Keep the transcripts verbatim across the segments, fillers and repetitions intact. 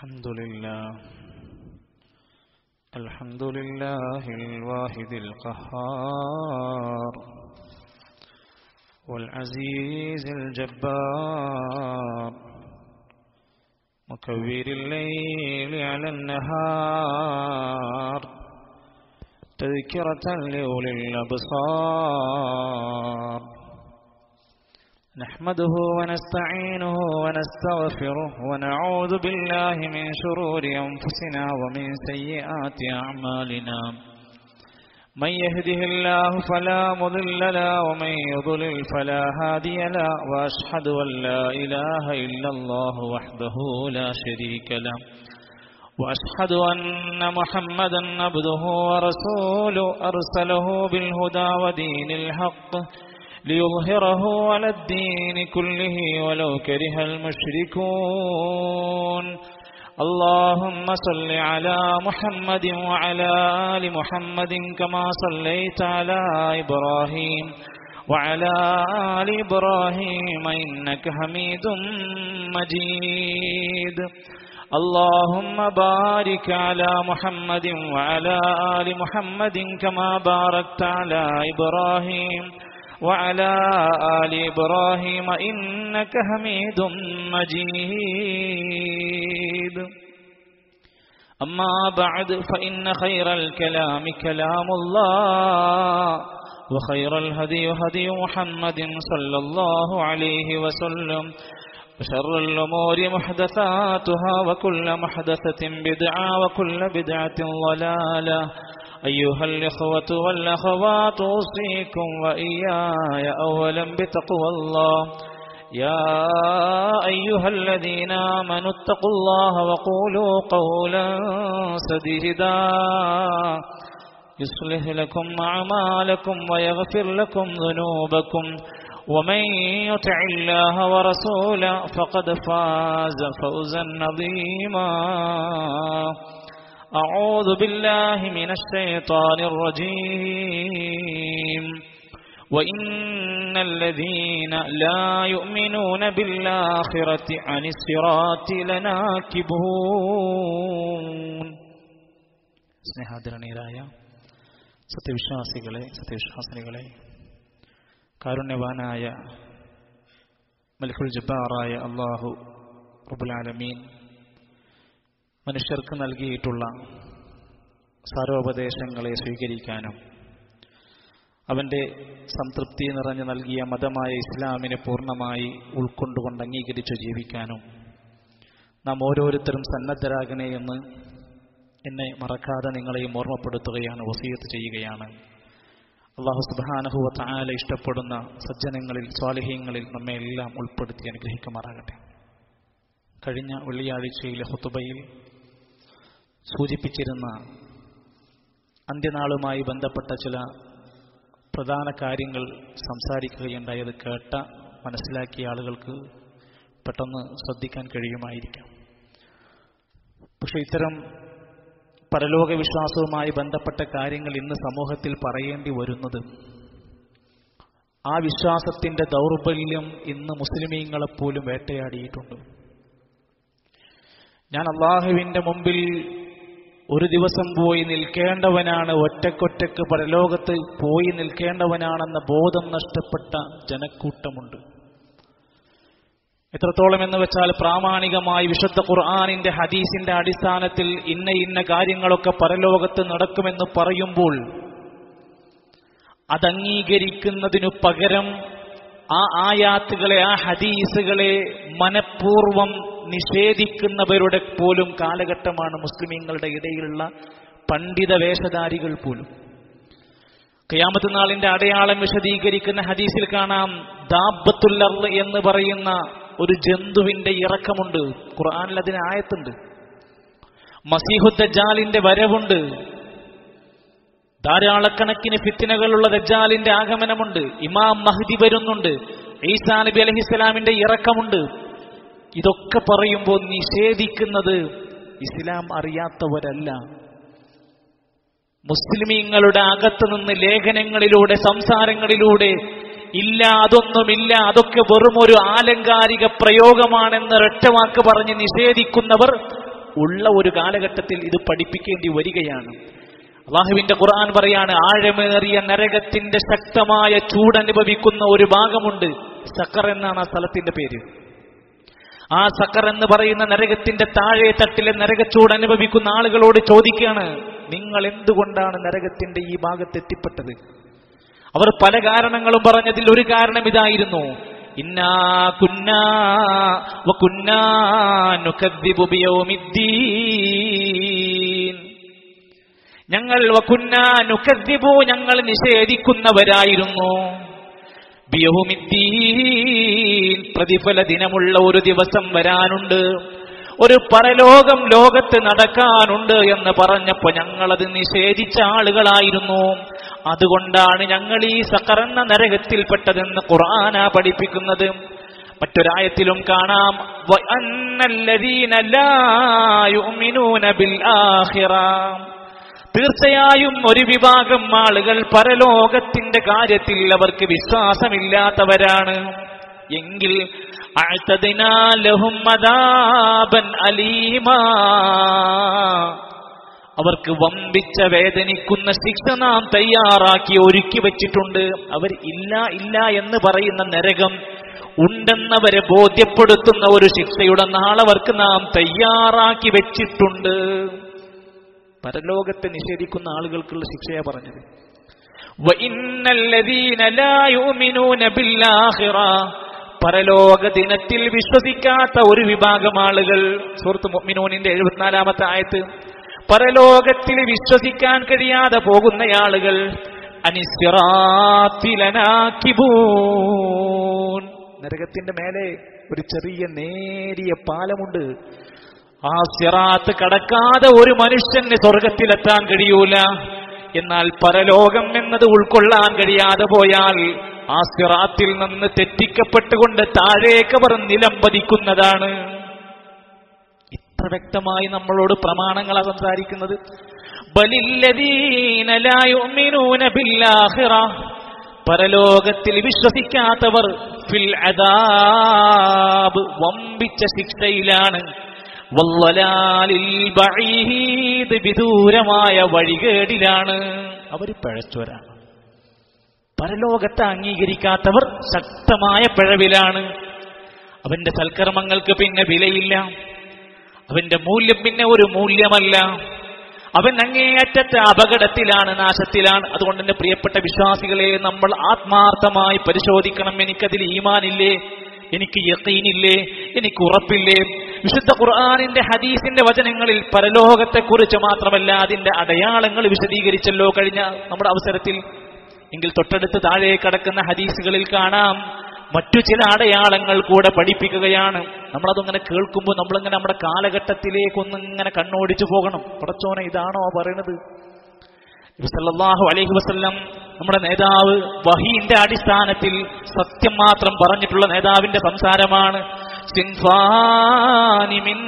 الحمد لله الحمد لله الواحد القهار والعزيز الجبار مكور الليل على النهار تذكرة لأولي الأبصار نحمده ونستعينه ونستغفره ونعوذ بالله من شرور أنفسنا ومن سيئات أعمالنا من يهده الله فلا مضل له ومن يضلل فلا هادي له وأشهد أن لا إله إلا الله وحده لا شريك له وأشهد أن محمدا عبده ورسوله أرسله بالهدى ودين الحق ليظهره على الدين كله ولو كره المشركون اللهم صل على محمد وعلى آل محمد كما صليت على إبراهيم وعلى آل إبراهيم إنك حميد مجيد اللهم بارك على محمد وعلى آل محمد كما باركت على إبراهيم وعلى آل إبراهيم إنك حميد مجيد أما بعد فإن خير الكلام كلام الله وخير الهدي هدي محمد صلى الله عليه وسلم وشر الأمور محدثاتها وكل محدثة بدعة وكل بدعة ضلالة أيها الإخوة والأخوات أوصيكم وإياي أولا بتقوى الله يا أيها الذين آمنوا اتقوا الله وقولوا قولا سديدا يصلح لكم أعمالكم ويغفر لكم ذنوبكم ومن يطع الله ورسوله فقد فاز فوزا عظيما أعوذ بالله من الشيطان الرجيم وإن الذين لا يؤمنون بالآخرة عن الصراط لناكبون സ്നേഹാദരണീയരായ സത്യവിശ്വാസികളെ സത്യവിശ്വാസിനികളെ കാരുണ്യവാനായ മലിക്കുൽ ജബ്ബാറായ അല്ലാഹു റബ്ബുൽ ആലമീൻ മനുഷ്യർക്ക് നൽകിയിട്ടുള്ള സാരോപദേശങ്ങളെ സ്വീകരിക്കാനും അവൻ്റെ സംതൃപ്തി നിറഞ്ഞു നൽകിയ മതമായ ഇസ്ലാമിനെ പൂർണ്ണമായി ഉൾക്കൊണ്ടുകൊണ്ട് അംഗീകരിച്ചു ജീവിക്കാനും നാം ഓരോരുത്തരും സന്നദ്ധരാകണേ എന്ന് എന്നെ മറക്കാതെ നിങ്ങളെയും ഓർമ്മപ്പെടുത്തുകയാണ്, വസിയത്ത് ചെയ്യുകയാണ്. അല്ലാഹു സുബ്ഹാനഹു വ തആല ഇഷ്ടപ്പെടുന്ന സജ്ജനങ്ങളിൽ സ്വാലിഹീങ്ങളിൽ നമ്മെ എല്ലാം ഉൾപ്പെടുത്തി അനുഗ്രഹിക്കുമാറാകട്ടെ. കഴിഞ്ഞ വെള്ളിയാഴ്ചയിലെ ഖുതുബയിൽ സൂചിപ്പിച്ചിരുന്ന അന്ത്യനാളുമായി ബന്ധപ്പെട്ട ചില പ്രധാന കാര്യങ്ങൾ സംസാരിക്കുകയുണ്ടായത് കേട്ട മനസ്സിലാക്കിയ ആളുകൾക്ക് പെട്ടെന്ന് ശ്രദ്ധിക്കാൻ കഴിയുമായിരിക്കാം. പക്ഷെ ഇത്തരം പരലോക വിശ്വാസവുമായി ബന്ധപ്പെട്ട കാര്യങ്ങൾ ഇന്ന് സമൂഹത്തിൽ പറയേണ്ടി വരുന്നത് ആ വിശ്വാസത്തിന്റെ ദൗർബല്യം ഇന്ന് മുസ്ലിമീങ്ങളെപ്പോലും വേട്ടയാടിയിട്ടുണ്ട്. ഞാൻ അള്ളാഹുവിന്റെ മുമ്പിൽ ഒരു ദിവസം പോയി നിൽക്കേണ്ടവനാണ്, ഒറ്റക്കൊറ്റക്ക് പരലോകത്ത് പോയി നിൽക്കേണ്ടവനാണെന്ന ബോധം നഷ്ടപ്പെട്ട ജനക്കൂട്ടമുണ്ട്. എത്രത്തോളം എന്ന് വെച്ചാൽ പ്രാമാണികമായി വിശുദ്ധ ഖുർആനിന്റെ ഹദീസിന്റെ അടിസ്ഥാനത്തിൽ ഇന്ന ഇന്ന കാര്യങ്ങളൊക്കെ പരലോകത്ത് നടക്കുമെന്ന് പറയുമ്പോൾ അതംഗീകരിക്കുന്നതിനു പകരം ആ ആയാത്തുകളെ ആ ഹദീസുകളെ മനഃപൂർവം നിഷേധിക്കുന്നവരുടെ പോലും കാലഘട്ടമാണ് മുസ്ലിമീങ്ങളുടെ ഇടയിലുള്ള പണ്ഡിത വേഷധാരികൾ പോലും. ഖിയാമത്ത് നാളിന്റെ അടയാളം വിശദീകരിക്കുന്ന ഹദീസിൽ കാണാം, ദാബത്തുൽ അർള് എന്ന് പറയുന്ന ഒരു ജന്തുവിന്റെ ഇറക്കമുണ്ട്. ഖുർആനിൽ അതിന് ആയത്തുണ്ട്. മസീഹു ദജ്ജാലിന്റെ വരവുണ്ട്. ധാരാളക്കണക്കിന് ഫിത്നകളുള്ള ദജ്ജാലിന്റെ ആഗമനമുണ്ട്. ഇമാം മഹ്ദി വരുന്നുണ്ട്. ഈസാ നബി അലൈഹിസ്സലാമിന്റെ ഇറക്കമുണ്ട്. ഇതൊക്കെ പറയുമ്പോൾ നിഷേധിക്കുന്നത് ഇസ്ലാം അറിയാത്തവരല്ല, മുസ്ലിമീങ്ങളുടെ അകത്ത് നിന്ന് ലേഖനങ്ങളിലൂടെ സംസാരങ്ങളിലൂടെ ഇല്ല, അതൊന്നുമില്ല, അതൊക്കെ വെറും ഒരു ആലങ്കാരിക പ്രയോഗമാണെന്ന് ഒറ്റവാക്ക് പറഞ്ഞ് നിഷേധിക്കുന്നവർ ഉള്ള ഒരു കാലഘട്ടത്തിൽ ഇത് പഠിപ്പിക്കേണ്ടി വരികയാണ്. അല്ലാഹുവിന്റെ ഖുർആൻ പറയാണ്, ആഴമേറിയ നരകത്തിന്റെ ശക്തമായ ചൂടനുഭവിക്കുന്ന ഒരു ഭാഗമുണ്ട്. സഖർ എന്നാണ് ആ സ്ഥലത്തിന്റെ പേര്. ആ സഖർ എന്ന് പറയുന്ന നരകത്തിന്റെ താഴെ തട്ടിലെ നരകച്ചൂട് അനുഭവിക്കുന്ന ആളുകളോട് ചോദിക്കുകയാണ്, നിങ്ങൾ എന്തുകൊണ്ടാണ് നരകത്തിന്റെ ഈ ഭാഗത്ത് എത്തിപ്പെട്ടത്? അവർ പല കാരണങ്ങളും പറഞ്ഞതിൽ ഒരു കാരണം ഇതായിരുന്നു, ഇന്നാ കുന്നാ വകുന്നാ നുകദ്ദിബു ബിയൗമിദ്ദീൻ. ഞങ്ങൾ വകുന്നാ നുകദ്ദിബു ഞങ്ങൾ നിഷേധിക്കുന്നവരായിരുന്നു, ബിയൗമിദ്ദീൻ പ്രതിഫല ദിനമുള്ള ഒരു ദിവസം വരാനുണ്ട്, ഒരു പരലോകം ലോകത്ത് നടക്കാനുണ്ട് എന്ന് പറഞ്ഞപ്പോ ഞങ്ങളത് നിഷേധിച്ച ആളുകളായിരുന്നു. അതുകൊണ്ടാണ് ഞങ്ങൾ ഈ സഖർ എന്ന നരകത്തിൽപ്പെട്ടതെന്ന് ഖുർആനാ പഠിപ്പിക്കുന്നത്. മറ്റൊരായത്തിലും കാണാം, വഅന്നല്ലദീന ലാ യുഅ്മിനൂന ബിൽ ആഖിറ. തീർച്ചയായും ഒരു വിഭാഗം ആളുകൾ പരലോകത്തിന്റെ കാര്യത്തിൽ അവർക്ക് വിശ്വാസമില്ലാത്തവരാണ്. എങ്കിൽ അഅ്തദ്നാ ലഹും അദാബൻ അലീമാ, അവർക്ക് വമ്പിച്ച വേദനിക്കുന്ന ശിക്ഷ നാം തയ്യാറാക്കി ഒരുക്കി വെച്ചിട്ടുണ്ട്. അവർ ഇല്ല ഇല്ല എന്ന് പറയുന്ന നരകം ഉണ്ടെന്നവരെ ബോധ്യപ്പെടുത്തുന്ന ഒരു ശിക്ഷയുടെ നാളവർക്ക് നാം തയ്യാറാക്കി വെച്ചിട്ടുണ്ട്. പരലോകത്തെ നിഷേധിക്കുന്ന ആളുകൾക്കുള്ള ശിക്ഷയാ പറഞ്ഞത്. വഇന്നല്ലദീന ലാ യുഅ്മിനൂന ബിൽ ആഖിറ, പരലോക ദിനത്തിൽ വിശ്വസിക്കാത്ത ഒരു വിഭാഗം ആളുകൾ. സൂറത്ത് മുഅ്മിനൂനിന്റെ എഴുപത്തിനാലാമത്തെ ആയത്ത്. പരലോകത്തിൽ വിശ്വസിക്കാൻ കഴിയാതെ പോകുന്ന ആളുകൾ അനിസ്സിറാത്തി ലനാകിബൂൻ, നരകത്തിന്റെ മേലെ ഒരു ചെറിയ നേരിയ പാലമുണ്ട്. ആ സിറാത്ത് കടക്കാതെ ഒരു മനുഷ്യന് സ്വർഗത്തിലെത്താൻ കഴിയൂല. എന്നാൽ പരലോകം എന്നത് ഉൾക്കൊള്ളാൻ കഴിയാതെ പോയാൽ ആ സിറാത്തിൽ നിന്ന് തെറ്റിക്കപ്പെട്ടുകൊണ്ട് താഴേക്കവർ നിലംപതിക്കുന്നതാണ്. ഇത്ര വ്യക്തമായി നമ്മളോട് പ്രമാണങ്ങളാ സംസാരിക്കുന്നത്. ബലില്ലദീന ലാ യുഅ്മിനൂന ബിൽ ആഖിറ, പരലോകത്തിൽ വിശ്വസിക്കാത്തവർ ഫിൽ അദാബ് വമ്പിച്ച ശിക്ഷയിലാണ്. വല്ലലാലിൽ ബഈദ് വിദൂരമായ വഴികേടിലാണ്. അവർ പിഴച്ചവരാണ്. പരലോകത്തെ അംഗീകരിക്കാത്തവർ ശക്തമായ പിഴവിലാണ്. അവന്റെ സൽക്കർമ്മങ്ങൾക്ക് പിന്നെ വിലയില്ല, അവന്റെ മൂല്യം പിന്നെ ഒരു മൂല്യമല്ല. അവൻ അങ്ങേയറ്റത്തെ അപകടത്തിലാണ്, നാശത്തിലാണ്. അതുകൊണ്ട് തന്നെ പ്രിയപ്പെട്ട വിശ്വാസികളെ, നമ്മൾ ആത്മാർത്ഥമായി പരിശോധിക്കണം. എനിക്കതിൽ ഈമാനില്ലേ, എനിക്ക് യഖീനില്ലേ, എനിക്ക് ഉറപ്പില്ലേ? വിശുദ്ധ ഖുർആനിന്റെ ഹദീസിന്റെ വചനങ്ങളിൽ പരലോകത്തെക്കുറിച്ച് മാത്രമല്ല അതിന്റെ അടയാളങ്ങൾ വിശദീകരിച്ചല്ലോ കഴിഞ്ഞ നമ്മുടെ അവസരത്തിൽ. എങ്കിൽ തൊട്ടടുത്ത് താഴെ കിടക്കുന്ന ഹദീസുകളിൽ കാണാം മറ്റു ചില അടയാളങ്ങൾ കൂടെ പഠിപ്പിക്കുകയാണ്. നമ്മളതങ്ങനെ കേൾക്കുമ്പോൾ നമ്മളിങ്ങനെ നമ്മുടെ കാലഘട്ടത്തിലേക്കൊന്നിങ്ങനെ കണ്ണോടിച്ചു പോകണം. പടച്ചോനെ, ഇതാണോ പറയണത്? നബി സല്ലല്ലാഹു അലൈഹി വസല്ലം, നമ്മുടെ നേതാവ്, വഹീന്റെ അടിസ്ഥാനത്തിൽ സത്യം മാത്രം പറഞ്ഞിട്ടുള്ള നേതാവിന്റെ സംസാരമാണ്. സിൻഫാനി മിൻ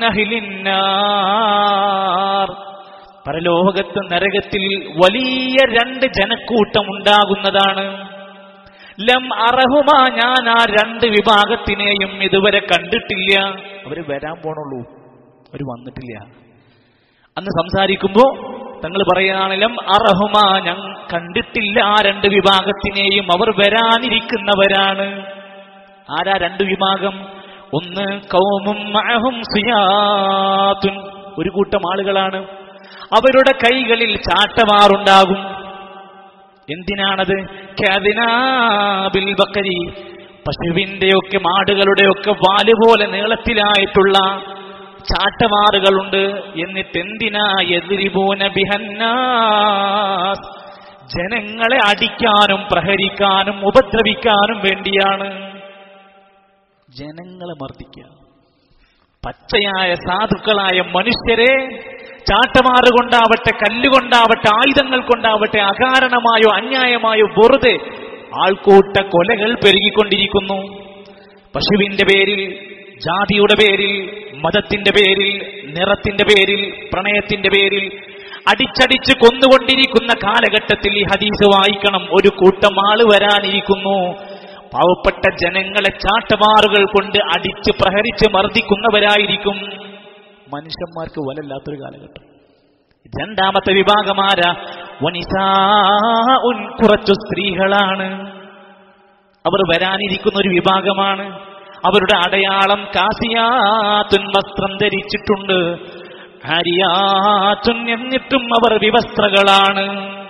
അഹ്ലിന്നാർ, പരലോകത്ത് നരകത്തിൽ വലിയ രണ്ട് ജനക്കൂട്ടം ഉണ്ടാകുന്നതാണ്. ലം അറഹുമ, ഞാൻ ആ രണ്ട് വിഭാഗത്തിനെയും ഇതുവരെ കണ്ടിട്ടില്ല. അവര് വരാൻ പോണുള്ളൂ, അവര് വന്നിട്ടില്ല. അന്ന് സംസാരിക്കുമ്പോ തങ്ങൾ പറയുകയാണ്, ലം അറഹുമ, ഞാൻ കണ്ടിട്ടില്ല ആ രണ്ട് വിഭാഗത്തിനെയും, അവർ വരാനിരിക്കുന്നവരാണ്. ആരാ രണ്ട് വിഭാഗം? ഒന്ന് ഖൗമും മഅഹും സിയാത്തുൻ, ഒരു കൂട്ടം ആളുകളാണ്, അവരുടെ കൈകളിൽ ചാട്ടവാറുണ്ടാകും. എന്തിനാണത്? കഅദിനാബിൽ ബഖരി, പശുവിന്റെയൊക്കെ മാടുകളുടെയൊക്കെ വാല് പോലെ നീളത്തിലായിട്ടുള്ള ചാട്ടവാറുകളുണ്ട്. എന്നിട്ട് എന്തിനാ? യദ്രിബൂന ബിഹന്നാസ്, ജനങ്ങളെ അടിക്കാനും പ്രഹരിക്കാനും ഉപദ്രവിക്കാനും വേണ്ടിയാണ്. ജനങ്ങളെ മർദ്ദിക്കുക. പച്ചയായ സാധുക്കളായ മനുഷ്യരെ ചാട്ടമാറ് കൊണ്ടാവട്ടെ, കല്ലുകൊണ്ടാവട്ടെ, ആയുധങ്ങൾ കൊണ്ടാവട്ടെ, അകാരണമായോ അന്യായമായോ വെറുതെ ആൾക്കൂട്ട കൊലകൾ പെരുകിക്കൊണ്ടിരിക്കുന്നു. പശുവിന്റെ പേരിൽ, ജാതിയുടെ പേരിൽ, മതത്തിന്റെ പേരിൽ, നിറത്തിന്റെ പേരിൽ, പ്രണയത്തിന്റെ പേരിൽ അടിച്ചടിച്ച് കൊന്നുകൊണ്ടിരിക്കുന്ന കാലഘട്ടത്തിൽ ഈ ഹദീസ് വായിക്കണം. ഒരു കൂട്ടം ആള് വരാനിരിക്കുന്നു. പാവപ്പെട്ട ജനങ്ങളെ ചാട്ടവാറുകൾ കൊണ്ട് അടിച്ച് പ്രഹരിച്ച് മർദ്ദിക്കുന്നവരായിരിക്കും. മനുഷ്യന്മാർക്ക് വലല്ലാത്തൊരു കാലഘട്ടം. രണ്ടാമത്തെ വിഭാഗമാരാ? വനിസാഉൻ, കുറച്ചു സ്ത്രീകളാണ്. അവർ വരാനിരിക്കുന്ന ഒരു വിഭാഗമാണ്. അവരുടെ അടയാളം കാസിയാത്തുൻ, വസ്ത്രം ധരിച്ചിട്ടുണ്ട്. ആരിയാത്തുൻ, എന്നിട്ടും അവർ വിവസ്ത്രകളാണ്.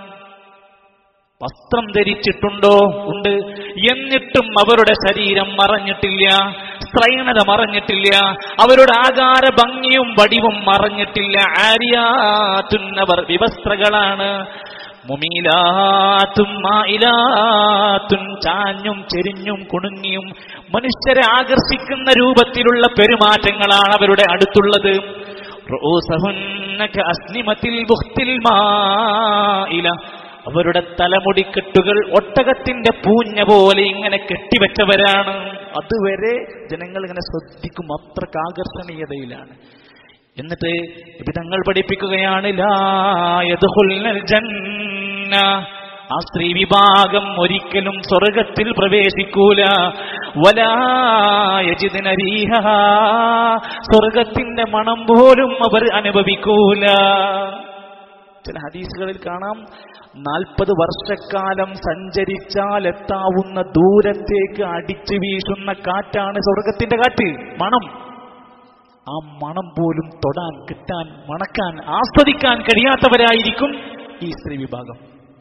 വസ്ത്രം ധരിച്ചിട്ടുണ്ടോ? ഉണ്ട്. എന്നിട്ടും അവരുടെ ശരീരം മറഞ്ഞിട്ടില്ല, സ്ത്രൈണത മറഞ്ഞിട്ടില്ല, അവരുടെ ആകാര ഭംഗിയും വടിവും മറഞ്ഞിട്ടില്ല. ആരിയാത്തുൻ, അവർ വിവസ്ത്രകളാണ്. മുമീലാത്തും മായിലാത്തുൻ, ചാഞ്ഞും ചെരിഞ്ഞും കുണുങ്ങിയും മനുഷ്യരെ ആകർഷിക്കുന്ന രൂപത്തിലുള്ള പെരുമാറ്റങ്ങളാണ് അവരുടെ അടുത്തുള്ളത്. റൂസഹുന്ന കഅസ്നിമത്തിൽ ബുഖ്തിൽ മായില, അവരുടെ തലമുടിക്കെട്ടുകൾ ഒട്ടകത്തിന്റെ പൂഞ്ഞ പോലെ ഇങ്ങനെ കെട്ടിവെച്ചവരാണ്. അതുവരെ ജനങ്ങൾ ഇങ്ങനെ ശ്രദ്ധിക്കും, അത്രക്ക് ആകർഷണീയതയിലാണ്. എന്നിട്ട് വിധങ്ങൾ പഠിപ്പിക്കുകയാണ്, ലാ യദ്ഖുൽനൽ ജന്ന, ആ സ്ത്രീ വിഭാഗം ഒരിക്കലും സ്വർഗത്തിൽ പ്രവേശിക്കൂല. വലാ യജിദ്ന റീഹഹാ, സ്വർഗത്തിന്റെ മണം പോലും അവർ അനുഭവിക്കൂല. ചില ഹദീസുകളിൽ കാണാം, നാൽപ്പത് വർഷക്കാലം സഞ്ചരിച്ചാൽ എത്താവുന്ന ദൂരത്തേക്ക് അടിച്ചു വീശുന്ന കാറ്റാണ് സ്വർഗത്തിന്റെ കാറ്റ്. മണം, ആ മണം പോലും തൊടാൻ, കിട്ടാൻ, മണക്കാൻ, ആസ്വദിക്കാൻ കഴിയാത്തവരായിരിക്കും ഈ സ്ത്രീ വിഭാഗം.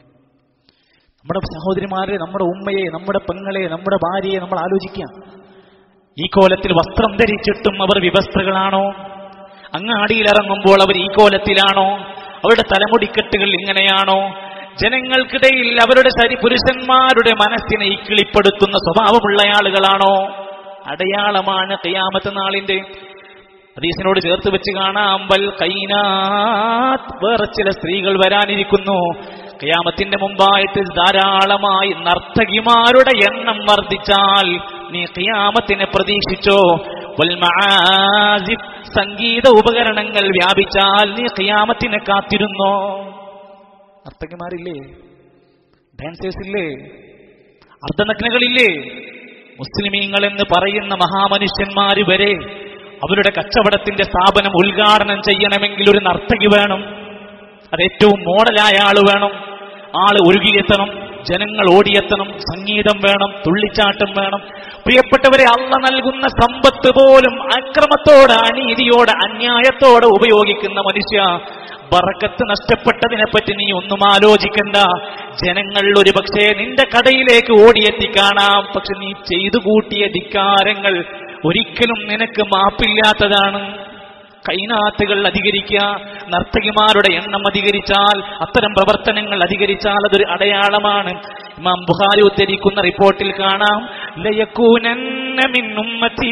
നമ്മുടെ സഹോദരിമാരെ, നമ്മുടെ ഉമ്മയെ, നമ്മുടെ പെങ്ങളെ, നമ്മുടെ ഭാര്യയെ നമ്മൾ ആലോചിക്കാം. ഈ കോലത്തിൽ വസ്ത്രം ധരിച്ചിട്ടും അവർ വിവസ്ത്രകളാണോ? അങ്ങാടിയിലിറങ്ങുമ്പോൾ അവർ ഈ കോലത്തിലാണോ? അവരുടെ തലമുടിക്കെട്ടുകൾ ഇങ്ങനെയാണോ? ജനങ്ങൾക്കിടയിൽ അവരുടെ ശരി പുരുഷന്മാരുടെ മനസ്സിനെ ഇക്കിളിപ്പെടുത്തുന്ന സ്വഭാവമുള്ള ആളുകളാണോ? അടയാളമാണ് ഖിയാമത്ത് നാളിന്റെ. ഹദീസിനോട് ചേർത്ത് വെച്ച് കാണാം, വൽ ഖൈനാത്ത്, വേറെ ചില സ്ത്രീകൾ വരാനിരിക്കുന്നു. ഖിയാമത്തിന്റെ മുമ്പായിട്ട് ധാരാളമായി നർത്തകിമാരുടെ എണ്ണം വർദ്ധിച്ചാൽ നീ ഖിയാമത്തിനെ പ്രതീക്ഷിച്ചോ. വൽ മആസിഫ്, സംഗീത ഉപകരണങ്ങൾ വ്യാപിച്ചാൽ നീ ഖിയാമത്തിനെ കാത്തിരുന്നോ. നർത്തകിമാരില്ലേ? ഡാൻസേഴ്സ് ഇല്ലേ? അർദ്ധനഗ്നകളില്ലേ? മുസ്ലിമീങ്ങൾ എന്ന് പറയുന്ന മഹാമനുഷ്യന്മാര് വരെ അവരുടെ കച്ചവടത്തിന്റെ സ്ഥാപനം ഉദ്ഘാടനം ചെയ്യണമെങ്കിൽ ഒരു നർത്തകി വേണം. അത് ഏറ്റവും മോഡലായ ആള് വേണം. ആള് ഒരുങ്ങിയെത്തണം, ജനങ്ങൾ ഓടിയെത്തണം, സംഗീതം വേണം, തുള്ളിച്ചാട്ടം വേണം. പ്രിയപ്പെട്ടവരെ, അള്ള നൽകുന്ന സമ്പത്ത് പോലും അക്രമത്തോടെ, അനീതിയോടെ, അന്യായത്തോടെ ഉപയോഗിക്കുന്ന മനുഷ്യ, ബറക്കത്ത് നഷ്ടപ്പെട്ടതിനെ പറ്റി നീ ഒന്നും ആലോചിക്കണ്ട. ജനങ്ങൾ ഒരു പക്ഷേ നിന്റെ കടയിലേക്ക് ഓടിയെത്തിക്കാണാം, പക്ഷെ നീ ചെയ്തു കൂട്ടിയ ധിക്കാരങ്ങൾ ഒരിക്കലും നിനക്ക് മാപ്പില്ലാത്തതാണ്. കൈനാത്തുകൾ അധികരിക്കുക, നർത്തകിമാരുടെ എണ്ണം അധികരിച്ചാൽ, അത്തരം പ്രവർത്തനങ്ങൾ അധികരിച്ചാൽ അതൊരു അടയാളമാണ്. ഇമാം ബുഖാരി ഉദ്ധരിക്കുന്ന റിപ്പോർട്ടിൽ കാണാം, ലയകൂനന്ന മിൻ ഉമ്മത്തി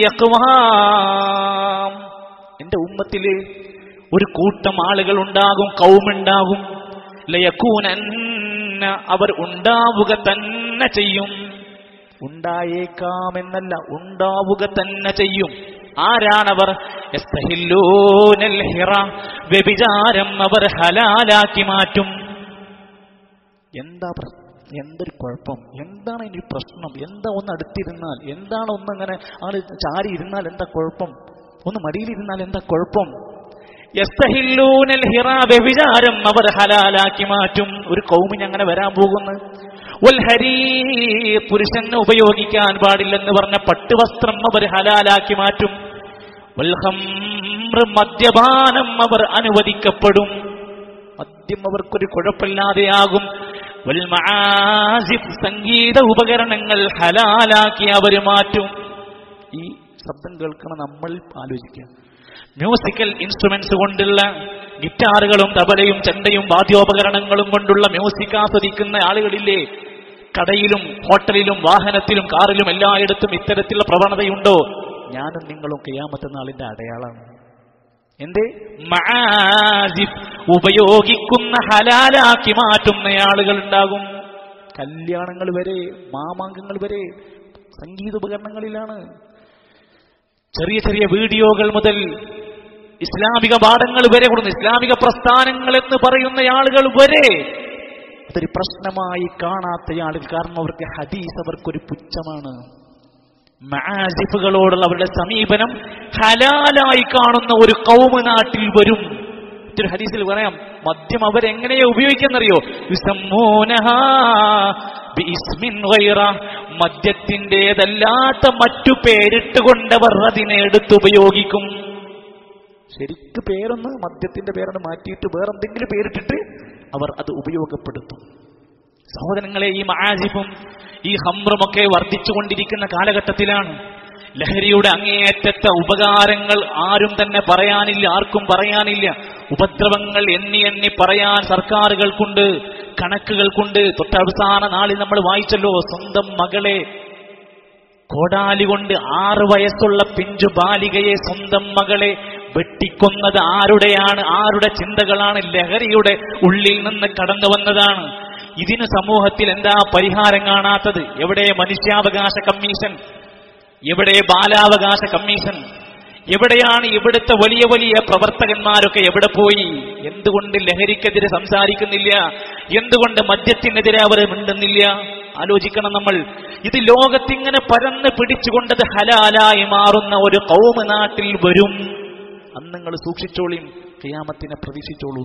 യഖ്വാം, എന്റെ ഉമ്മത്തില് ഒരു കൂട്ടം ആളുകൾ ഉണ്ടാകും, കൗമുണ്ടാകും. ലയകൂനന്ന, അവർ ഉണ്ടാവുക തന്നെ ചെയ്യും. ഉണ്ടായേക്കാമെന്നല്ല, ഉണ്ടാവുക തന്നെ ചെയ്യും. ആരാണവർ? യസ്തഹില്ലൂനൽ ഹിറ, വ്യഭിചാരം അവർ ഹലാലാക്കി മാറ്റും. എന്താ എന്തൊരു കുഴപ്പം? എന്താണ് ഇതിന് പ്രശ്നം? എന്താ ഒന്ന് അടുത്തിരുന്നാൽ, എന്താണ് ഒന്നങ്ങനെ ആള് ചാരി ഇരുന്നാൽ എന്താ കുഴപ്പം? ഒന്ന് മടിയിലിരുന്നാൽ എന്താ കുഴപ്പം? യസ്തഹില്ലൂനൽ ഹിറ, വ്യഭിചാരം അവർ ഹലാലാക്കി മാറ്റും. ഒരു കൗമിന് അങ്ങനെ വരാൻ പോകുന്നു. വൽ ഹരീർ, പുരുഷന് ഉപയോഗിക്കാൻ പാടില്ലെന്ന് പറഞ്ഞ പട്ടുവസ്ത്രം അവർ ഹലാലാക്കി മാറ്റും. വൽ ഖംർ, മദ്യപാനം അവർ അനുവദിക്കപ്പെടും. മദ്യം അവർക്കൊരു കുഴപ്പമില്ലാതെയാകും. വൽ മആസിഫ്, സംഗീത ഉപകരണങ്ങൾ ഹലാലാക്കി അവർ മാറ്റും. ഈ ശബ്ദം കേൾക്കണം, നമ്മൾ ആലോചിക്കുക. മ്യൂസിക്കൽ ഇൻസ്ട്രുമെന്റ്സ് കൊണ്ടുള്ള ഗിറ്റാറുകളും തബലയും ചെണ്ടയും വാദ്യോപകരണങ്ങളും കൊണ്ടുള്ള മ്യൂസിക് ആസ്വദിക്കുന്ന ആളുകളില്ലേ? കടയിലും ഹോട്ടലിലും വാഹനത്തിലും കാറിലും എല്ലായിടത്തും ഇത്തരത്തിലുള്ള പ്രവണതയുണ്ടോ? ഞാനും നിങ്ങളും ഖിയാമത്ത് നാളിന്റെ അടയാളമാണ്. എന്തേ? മആസിഫ്, ഉപയോഗിക്കുന്ന ഹലാലാക്കി മാറ്റുന്ന ആളുകൾ ഉണ്ടാകും. കല്യാണങ്ങൾ വരെ, മാമാങ്കങ്ങൾ വരെ സംഗീത ഉപകരണങ്ങളിലാണ്. ചെറിയ ചെറിയ വീഡിയോകൾ മുതൽ ഇസ്ലാമിക പാഠങ്ങൾ വരെ കൊടുക്കുന്ന ഇസ്ലാമിക പ്രസ്ഥാനങ്ങൾ എന്ന് പറയുന്ന ആളുകൾ വരെ അതൊരു പ്രശ്നമായി കാണാത്ത ആളുകൾ. കാരണം അവർക്ക് ഹദീസ് അവർക്കൊരു പുച്ഛമാണ്. മആസിഫുകളോടുള്ള അവരുടെ സമീപനം ഹലാലായി കാണുന്ന ഒരു ഖൗമ് നാട്ടിൽ വരും. മറ്റൊരു ഹദീസിൽ പറയാം, മദ്യം അവരെങ്ങനെയാ ഉപയോഗിക്കാന്നറിയോ? യുസമ്മൂനഹാ ബിഇസ്മിൻ ഗൈറ, മദ്യത്തിൻ്റെതല്ലാത്ത മറ്റു പേരിട്ടുകൊണ്ടവർ അതിനെ എടുത്തുപയോഗിക്കും. ശരിക്ക് പേരൊന്ന് മദ്യത്തിന്റെ പേരൊന്ന് മാറ്റിയിട്ട് വേറെന്തെങ്കിലും പേരിട്ടിട്ട് അവർ അത് ഉപയോഗപ്പെടുത്തും. സഹോദരങ്ങളെ, ഈ മആസിഫും ഈ ഹംറുമൊക്കെ വർദ്ധിച്ചുകൊണ്ടിരിക്കുന്ന കാലഘട്ടത്തിലാണ്. ലഹരിയുടെ അങ്ങേയറ്റത്തെ ഉപകാരങ്ങൾ ആരും തന്നെ പറയാനില്ല, ആർക്കും പറയാനില്ല. ഉപദ്രവങ്ങൾ എണ്ണി എണ്ണി പറയാൻ സർക്കാരുകൾക്കുണ്ട്, കണക്കുകൾക്കുണ്ട്. തൊട്ടവസാന നാളിൽ നമ്മൾ വായിച്ചല്ലോ, സ്വന്തം മകളെ കോടാലി കൊണ്ട് ആറ് വയസ്സുള്ള പിഞ്ചു ബാലികയെ, സ്വന്തം മകളെ വെട്ടിക്കൊന്നത് ആരുടെയാണ്? ആരുടെ ചിന്തകളാണ്? ലഹരിയുടെ ഉള്ളിൽ നിന്ന് കടന്നു വന്നതാണ്. ഇതിന് സമൂഹത്തിൽ എന്താ പരിഹാരം കാണാത്തത്? എവിടെ മനുഷ്യാവകാശ കമ്മീഷൻ? എവിടെ ബാലാവകാശ കമ്മീഷൻ? എവിടെയാണ് ഇവിടുത്തെ വലിയ വലിയ പ്രവർത്തകന്മാരൊക്കെ എവിടെ പോയി? എന്തുകൊണ്ട് ലഹരിക്കെതിരെ സംസാരിക്കുന്നില്ല? എന്തുകൊണ്ട് മദ്യത്തിനെതിരെ അവർ മിണ്ടുന്നില്ല? ആലോചിക്കണം നമ്മൾ. ഇത് ലോകത്തിങ്ങനെ പരന്ന് പിടിച്ചുകൊണ്ടത് ഹലാലായി മാറുന്ന ഒരു ഖൗമ് നാട്ടിൽ വരും. അന്ന് നിങ്ങൾ സൂക്ഷിച്ചോളിയും, ഖിയാമത്തിനെ പ്രതീക്ഷിച്ചോളൂ.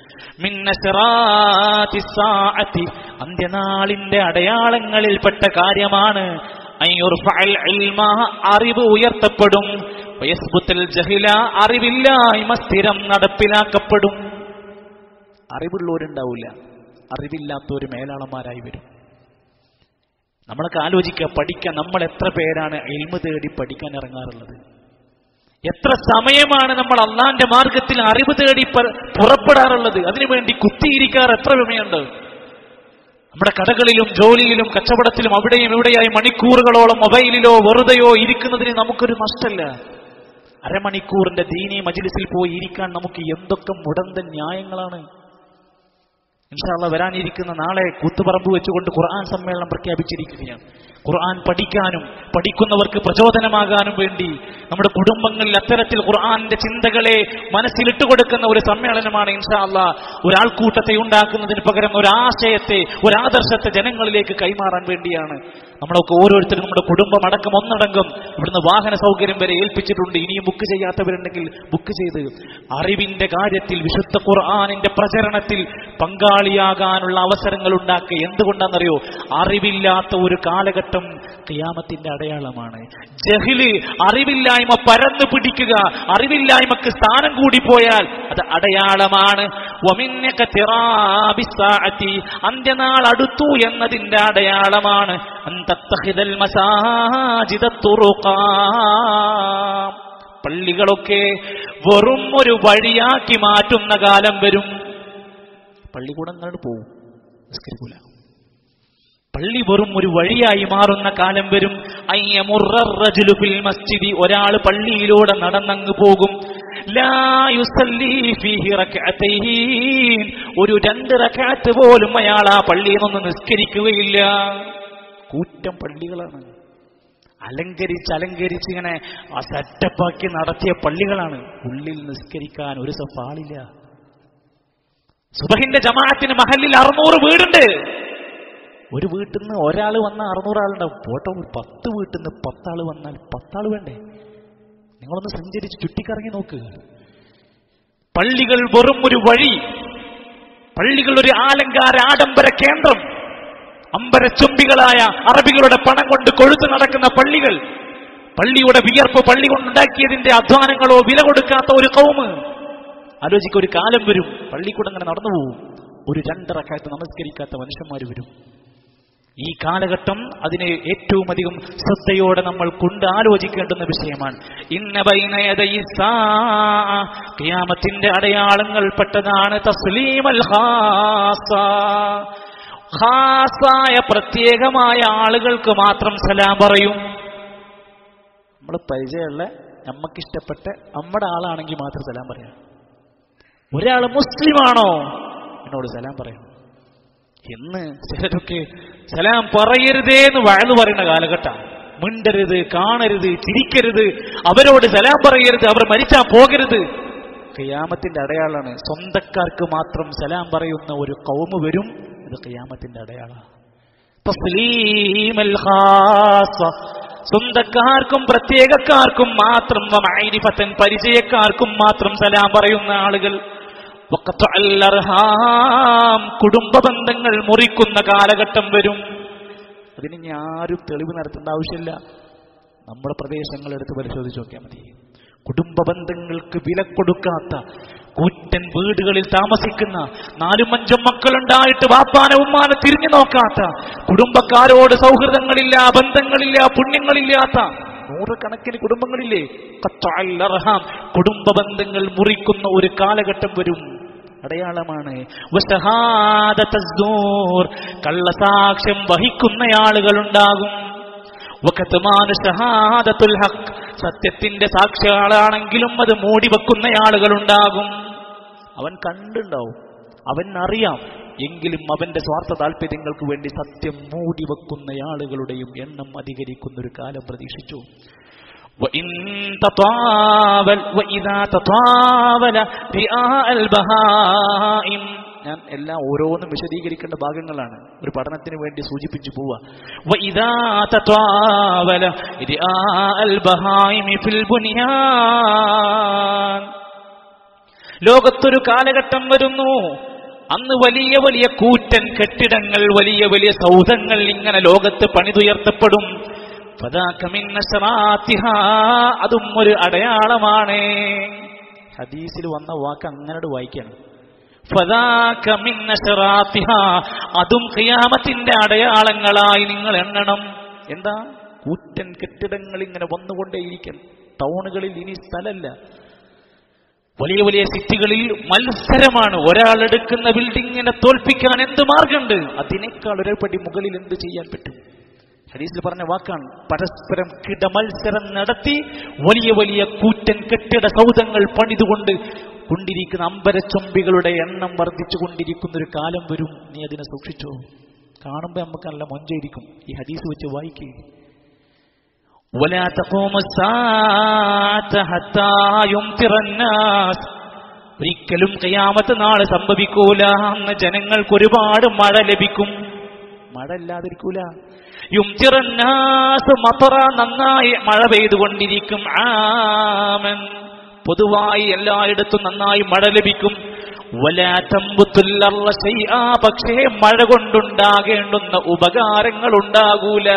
മിന്നശറാത്തി സാഅത്തി, അന്ത്യനാളിന്റെ അടയാളങ്ങളിൽപ്പെട്ട കാര്യമാണ്. അയ്യുർഫഅൽ ഇൽമ, അറിവ് ഉയർത്തപ്പെടും. വയസ്ബുത്തുൽ ജഹ്ല, അറിവില്ലായ്മ സ്ഥിരം നടപ്പിലാക്കപ്പെടും. അറിവുള്ളവരുണ്ടാവില്ല, അറിവില്ലാത്തവര് മേലാളന്മാരായി വരും. നമ്മളൊക്കെ ആലോചിക്കുക, പഠിക്കാൻ നമ്മൾ എത്ര പേരാണ് ഇൽമ് തേടി പഠിക്കാൻ ഇറങ്ങാറുള്ളത്? എത്ര സമയമാണ് നമ്മൾ അള്ളാന്റെ മാർഗത്തിൽ അറിവ് തേടി പുറപ്പെടാറുള്ളത്? അതിനുവേണ്ടി കുത്തിയിരിക്കാറ് എത്ര സമയമുണ്ട്? നമ്മുടെ കടകളിലും ജോലിയിലും കച്ചവടത്തിലും അവിടെയും ഇവിടെയായി മണിക്കൂറുകളോളം മൊബൈലിലോ വെറുതെയോ ഇരിക്കുന്നതിന് നമുക്കൊരു നഷ്ടമല്ല. അരമണിക്കൂറിന്റെ ദീനി മജ്ലിസിൽ പോയി ഇരിക്കാൻ നമുക്ക് എന്തൊക്കെ മുടന്തൻ ന്യായങ്ങളാണ്. ഇൻഷാ അല്ലാഹ് വരാനിരിക്കുന്ന നാളെ കൂത്തുപറമ്പ് വെച്ചുകൊണ്ട് ഖുർആൻ സമ്മേളനം പ്രഖ്യാപിച്ചിരിക്കുകയാണ്. ഖുർആൻ പഠിക്കാനും പഠിക്കുന്നവർക്ക് പ്രചോദനമാകാനും വേണ്ടി നമ്മുടെ കുടുംബങ്ങളിൽ അത്തരത്തിൽ ഖുർആന്റെ ചിന്തകളെ മനസ്സിലിട്ട് കൊടുക്കുന്ന ഒരു സമ്മേളനമാണ് ഇൻഷാ അല്ലാഹ്. ഒരാൾക്കൂട്ടത്തെ ഉണ്ടാക്കുന്നതിന് പകരം ഒരാശയത്തെ, ഒരാദർശത്തെ ജനങ്ങളിലേക്ക് കൈമാറാൻ വേണ്ടിയാണ്. നമ്മളൊക്കെ ഓരോരുത്തരും നമ്മുടെ കുടുംബം അടക്കം ഒന്നടങ്കം ഇവിടുന്ന് വാഹന സൗകര്യം വരെ ഏൽപ്പിച്ചിട്ടുണ്ട്. ഇനിയും ബുക്ക് ചെയ്യാത്തവരുണ്ടെങ്കിൽ ബുക്ക് ചെയ്ത് അറിവിന്റെ കാര്യത്തിൽ, വിശുദ്ധ ഖുർആനിന്റെ പ്രചരണത്തിൽ പങ്കാളിയാകാനുള്ള അവസരങ്ങൾ ഉണ്ടാക്കുക. എന്തുകൊണ്ടാണെന്നറിയോ? അറിവില്ലാത്ത ഒരു കാലഘട്ടം ഖിയാമത്തിന്റെ അടയാളമാണ്. ജഹ്ല്, അറിവില്ലായ്മ പരന്നു പിടിക്കുക, അറിവില്ലായ്മക്ക് സ്ഥാനം കൂടി പോയാൽ അത് അടയാളമാണ്. അന്ത്യനാൾ അടുത്തു എന്നതിന്റെ അടയാളമാണ്. പള്ളികളൊക്കെ വെറും ഒരു വഴിയാക്കി മാറ്റുന്ന കാലം വരും. പള്ളിക്കൂടങ്ങൾ പോവും, നിസ്കരിക്കൂല. പള്ളി വെറും ഒരു വഴിയായി മാറുന്ന കാലം വരും. അയ്യമുററജുലു ഫിൽ മസ്ജിദി, ഒരാൾ പള്ളിയിലൂടെ നടന്നങ്ങ് പോകും. ലാ യുസല്ലി ഫീഹി റക്അതൈൻ, ഒരു രണ്ട് റക്അത്ത് പോലും അയാൾ ആ പള്ളിയിൽ നിന്ന് നിസ്കരിക്കുകയില്ല. കൂറ്റം പള്ളികളാണ്, അലങ്കരിച്ച് അലങ്കരിച്ച് ഇങ്ങനെ സെറ്റപ്പാക്കി നടത്തിയ പള്ളികളാണ്. ഉള്ളിൽ നിസ്കരിക്കാൻ ഒരു സഫ് ആളില്ല. സുബഹിന്റെ ജമാഅത്തിന് മഹല്ലിൽ അറുന്നൂറ് വീടുണ്ട്. ഒരു വീട്ടിൽ നിന്ന് ഒരാൾ വന്നാൽ അറുന്നൂറ് ആളുണ്ടാവും. പോട്ടെ, ഒരു പത്ത് വീട്ടിൽ നിന്ന് പത്താള് വന്നാൽ പത്താള് വേണ്ടേ? നിങ്ങളൊന്ന് സഞ്ചരിച്ച് ചുറ്റിക്കറങ്ങി നോക്കുക. പള്ളികൾ വെറും ഒരു വഴി, പള്ളികൾ ഒരു ആലങ്കാര ആഡംബര കേന്ദ്രം, അമ്പരച്ചുംബികളായ അറബികളുടെ പണം കൊണ്ട് കൊഴുത്തു നടക്കുന്ന പള്ളികൾ, പള്ളിയുടെ വിയർപ്പ്, പള്ളി കൊണ്ടുണ്ടാക്കിയതിന്റെ അധ്വാനങ്ങളോ വില കൊടുക്കാത്ത ഒരു ഖൗമ്. ആലോചിക്കുക, ഒരു കാലം വരും പള്ളിക്കൂടെ അങ്ങനെ നടന്നു പോകും, ഒരു രണ്ടറക്കാലത്ത് നമസ്കരിക്കാത്ത മനുഷ്യന്മാർ വരും. ഈ കാലഘട്ടം അതിനെ ഏറ്റവും അധികം ശ്രദ്ധയോടെ നമ്മൾ കൊണ്ട് ആലോചിക്കേണ്ടുന്ന വിഷയമാണ്. ഇന്ന ബൈന യദൈ സാഅ, ഖിയാമത്തിന്റെ അടയാളങ്ങൾ പെട്ടതാണ് തസ്ലീമൽ ഖാസ, ഖാസായ പ്രത്യേകമായ ആളുകൾക്ക് മാത്രം സലാം പറയും. നമ്മൾ പരിചയമുള്ള, നമ്മക്കിഷ്ടപ്പെട്ട നമ്മുടെ ആളാണെങ്കിൽ മാത്രം സലാം പറയാം. ഒരാൾ മുസ്ലിമാണോ എന്നോട് സലാം പറയണം എന്ന് ചിലരൊക്കെ സലാം പറയരുതേ എന്ന് വഴന്നു പറയുന്ന കാലഘട്ടം. മിണ്ടരുത്, കാണരുത്, ചിരിക്കരുത്, അവരോട് സലാം പറയരുത്, അവർ മരിച്ചാൽ പോകരുത്. ഖിയാമത്തിന്റെ അടയാളാണ്. സ്വന്തക്കാർക്ക് മാത്രം സലാം പറയുന്ന ഒരു ഖൗമ് വരും. ഇത് ഖിയാമത്തിന്റെ അടയാളമാണ്. തസ്ലീമൽ ഖാസ, സ്വന്തക്കാർക്കും പ്രത്യേകക്കാർക്കും മാത്രം, വമഅരിഫത്തൻ പരിചയക്കാർക്കും മാത്രം സലാം പറയുന്ന ആളുകൾ, വഖത്അൽ അർഹാം കുടുംബ ബന്ധങ്ങൾ മുറിക്കുന്ന കാലഘട്ടം വരും. അതിന് ഇനി ആരും തെളിവ് നടത്തേണ്ട ആവശ്യമില്ല. നമ്മുടെ പ്രദേശങ്ങൾ എടുത്ത് പരിശോധിച്ച് നോക്കിയാൽ മതി. കുടുംബ ബന്ധങ്ങൾക്ക് വില കൊടുക്കാത്ത, കൂറ്റൻ വീടുകളിൽ താമസിക്കുന്ന, നാലും അഞ്ചും മക്കളുണ്ടായിട്ട് വാപ്പാനെ ഉമ്മാനെ തിരിഞ്ഞു നോക്കാത്ത, കുടുംബക്കാരോട് സൗഹൃദങ്ങളില്ല, ബന്ധങ്ങളില്ല, പുണ്യങ്ങളില്ലാത്ത നൂറുകണക്കിന് കുടുംബങ്ങളില്ലേ? ഖത്അൽ അർഹാം കുടുംബ ബന്ധങ്ങൾ മുറിക്കുന്ന ഒരു കാലഘട്ടം വരും. അടയാളമാണ് വശഹാദത്തുസ്സൂർ കള്ളസാക്ഷ്യം വഹിക്കുന്ന ആളുകളുണ്ടാകും. വകത്മാന ഷഹാദത്തുൽ ഹഖ് സത്യത്തിന്റെ സാക്ഷികളാണെങ്കിലും അത് മൂടി വെക്കുന്ന ആളുകളുണ്ടാകും. അവൻ കണ്ടുണ്ടാവും, അവൻ അറിയാം, എങ്കിലും അവന്റെ സ്വാർത്ഥ താല്പര്യങ്ങൾക്ക് വേണ്ടി സത്യം മൂടി വെക്കുന്ന ആളുകളുടെയും എണ്ണം അധികരിക്കുന്ന ഒരു കാലം പ്രതീക്ഷിച്ചു. وَإِن تَطَاوَلَ وَإِذَا تَطَاوَلَ رِعَاءَ الْبَهَائِمِ ഞാൻ എല്ലാം ഓരോന്നും വിശദീകരിക്കേണ്ട ഭാഗങ്ങളാണ്, ഒരു പഠനത്തിന് വേണ്ടി സൂചിപ്പിച്ചു പോവാ. وَإِذَا تَطَاوَلَ رِعَاءَ الْبَهَائِمِ فِي الْبُنْيَانِ ലോകത്തൊരു കാലഘട്ടം വരുന്നു, അന്ന് വലിയ വലിയ കൂറ്റൻ കെട്ടിടങ്ങൾ, വലിയ വലിയ സൗധങ്ങൾ ഇങ്ങനെ ലോകത്ത് പണിതുയർത്തപ്പെടും. അതും ഒരു അടയാളമാണ്. ഹദീസിൽ വന്ന വാക്ക് അങ്ങനെ വായിക്കാണ്. അതും ഖിയാമത്തിന്റെ അടയാളങ്ങളായി നിങ്ങൾ എണ്ണണം. എന്താ? കൂറ്റൻ കെട്ടിടങ്ങൾ ഇങ്ങനെ വന്നുകൊണ്ടേയിരിക്കണം. ടൗണുകളിൽ ഇനി സ്ഥലമല്ല. വലിയ വലിയ സിറ്റികളിൽ മത്സരമാണ്. ഒരാളെടുക്കുന്ന ബിൽഡിങ്ങിനെ തോൽപ്പിക്കാൻ എന്ത് മാർഗമുണ്ട്? അതിനേക്കാൾ ഒരു പടി മുകളിൽ എന്ത് ചെയ്യാൻ പറ്റും? ഹദീസിൽ പറഞ്ഞ വാക്കാണ്. പരസ്പരം കിടമത്സരം നടത്തി വലിയ വലിയ കൂറ്റൻ കെട്ടിട സൗധങ്ങൾ പണിതുകൊണ്ട് കൊണ്ടിരിക്കുന്ന അമ്പരച്ചൊമ്പികളുടെ എണ്ണം വർദ്ധിച്ചു കൊണ്ടിരിക്കുന്ന ഒരു കാലം വരും. നീ അതിനെ സൂക്ഷിച്ചോ. കാണുമ്പോൾ നമുക്ക് നല്ല മൊഞ്ചയിരിക്കും. ഈ ഹദീസ് വെച്ച് വായിക്കുക. ولا تقوم الساعة حتى يمطر الناس ഒരിക്കലും ഖിയാമത്ത് നാൾ സംഭവിക്കൂല. അന്ന് ജനങ്ങൾക്ക് ഒരുപാട് മഴ ലഭിക്കും. മഴ ഇല്ലാതിരിക്കൂല. യുംതിറൻ നാസ് മതറ നന്നായി മഴ പെയ്തുകൊണ്ടിരിക്കും. ആമൻ പൊതുവായി എല്ലായിടത്തും നന്നായി മഴ ലഭിക്കും. വലാ തംബുത്തുൽ അർള ശൈആ പക്ഷേ മഴ കൊണ്ടുണ്ടാകേണ്ടുന്ന ഉപകാരങ്ങൾ ഉണ്ടാകൂല.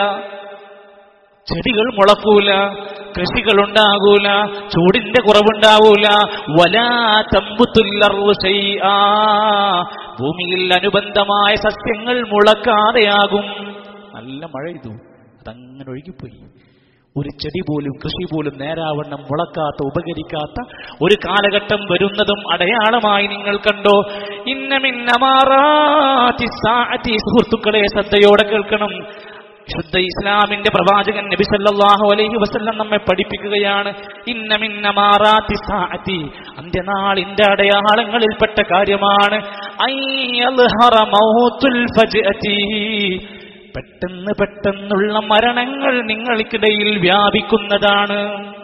ചെടികൾ മുളക്കൂല, കൃഷികൾ ഉണ്ടാകൂല, ചൂടിന്റെ കുറവുണ്ടാവൂല. വലാ തംബുത്തുൽ അർളു ശൈആ ഭൂമിയിൽ അനുബന്ധമായ സസ്യങ്ങൾ മുളക്കാതെയാകും. നല്ല മഴ പെയ്തു, അതങ്ങനെ ഒഴുകിപ്പോയി. ഒരു ചെടി പോലും കൃഷി പോലും നേരാവണ്ണം മുളക്കാത്ത, ഉപകരിക്കാത്ത ഒരു കാലഘട്ടം വരുന്നതും അടയാളമായി നിങ്ങൾ കണ്ടോ. ഇന്ന മിൻ അമാറാത്തി സാഅതി സുഹൃത്തുക്കളെ ശ്രദ്ധയോടെ കേൾക്കണം. ശുദ്ധ ഇസ്ലാമിന്റെ പ്രവാചകൻ നബി സല്ലല്ലാഹു അലൈഹി വസല്ലം നമ്മെ പഠിപ്പിക്കുകയാണ്. ഇന്ന മിൻ അമാറാത്തി സാഅതി അന്ത്യനാളിന്റെ അടയാളങ്ങളിൽപ്പെട്ട കാര്യമാണ് അയ്യൽഹറ മൗതുൽ ഫജ്അതി പെട്ടെന്ന് പെട്ടെന്നുള്ള മരണങ്ങൾ നിങ്ങൾക്കിടയിൽ വ്യാപിക്കുന്നതാണ്.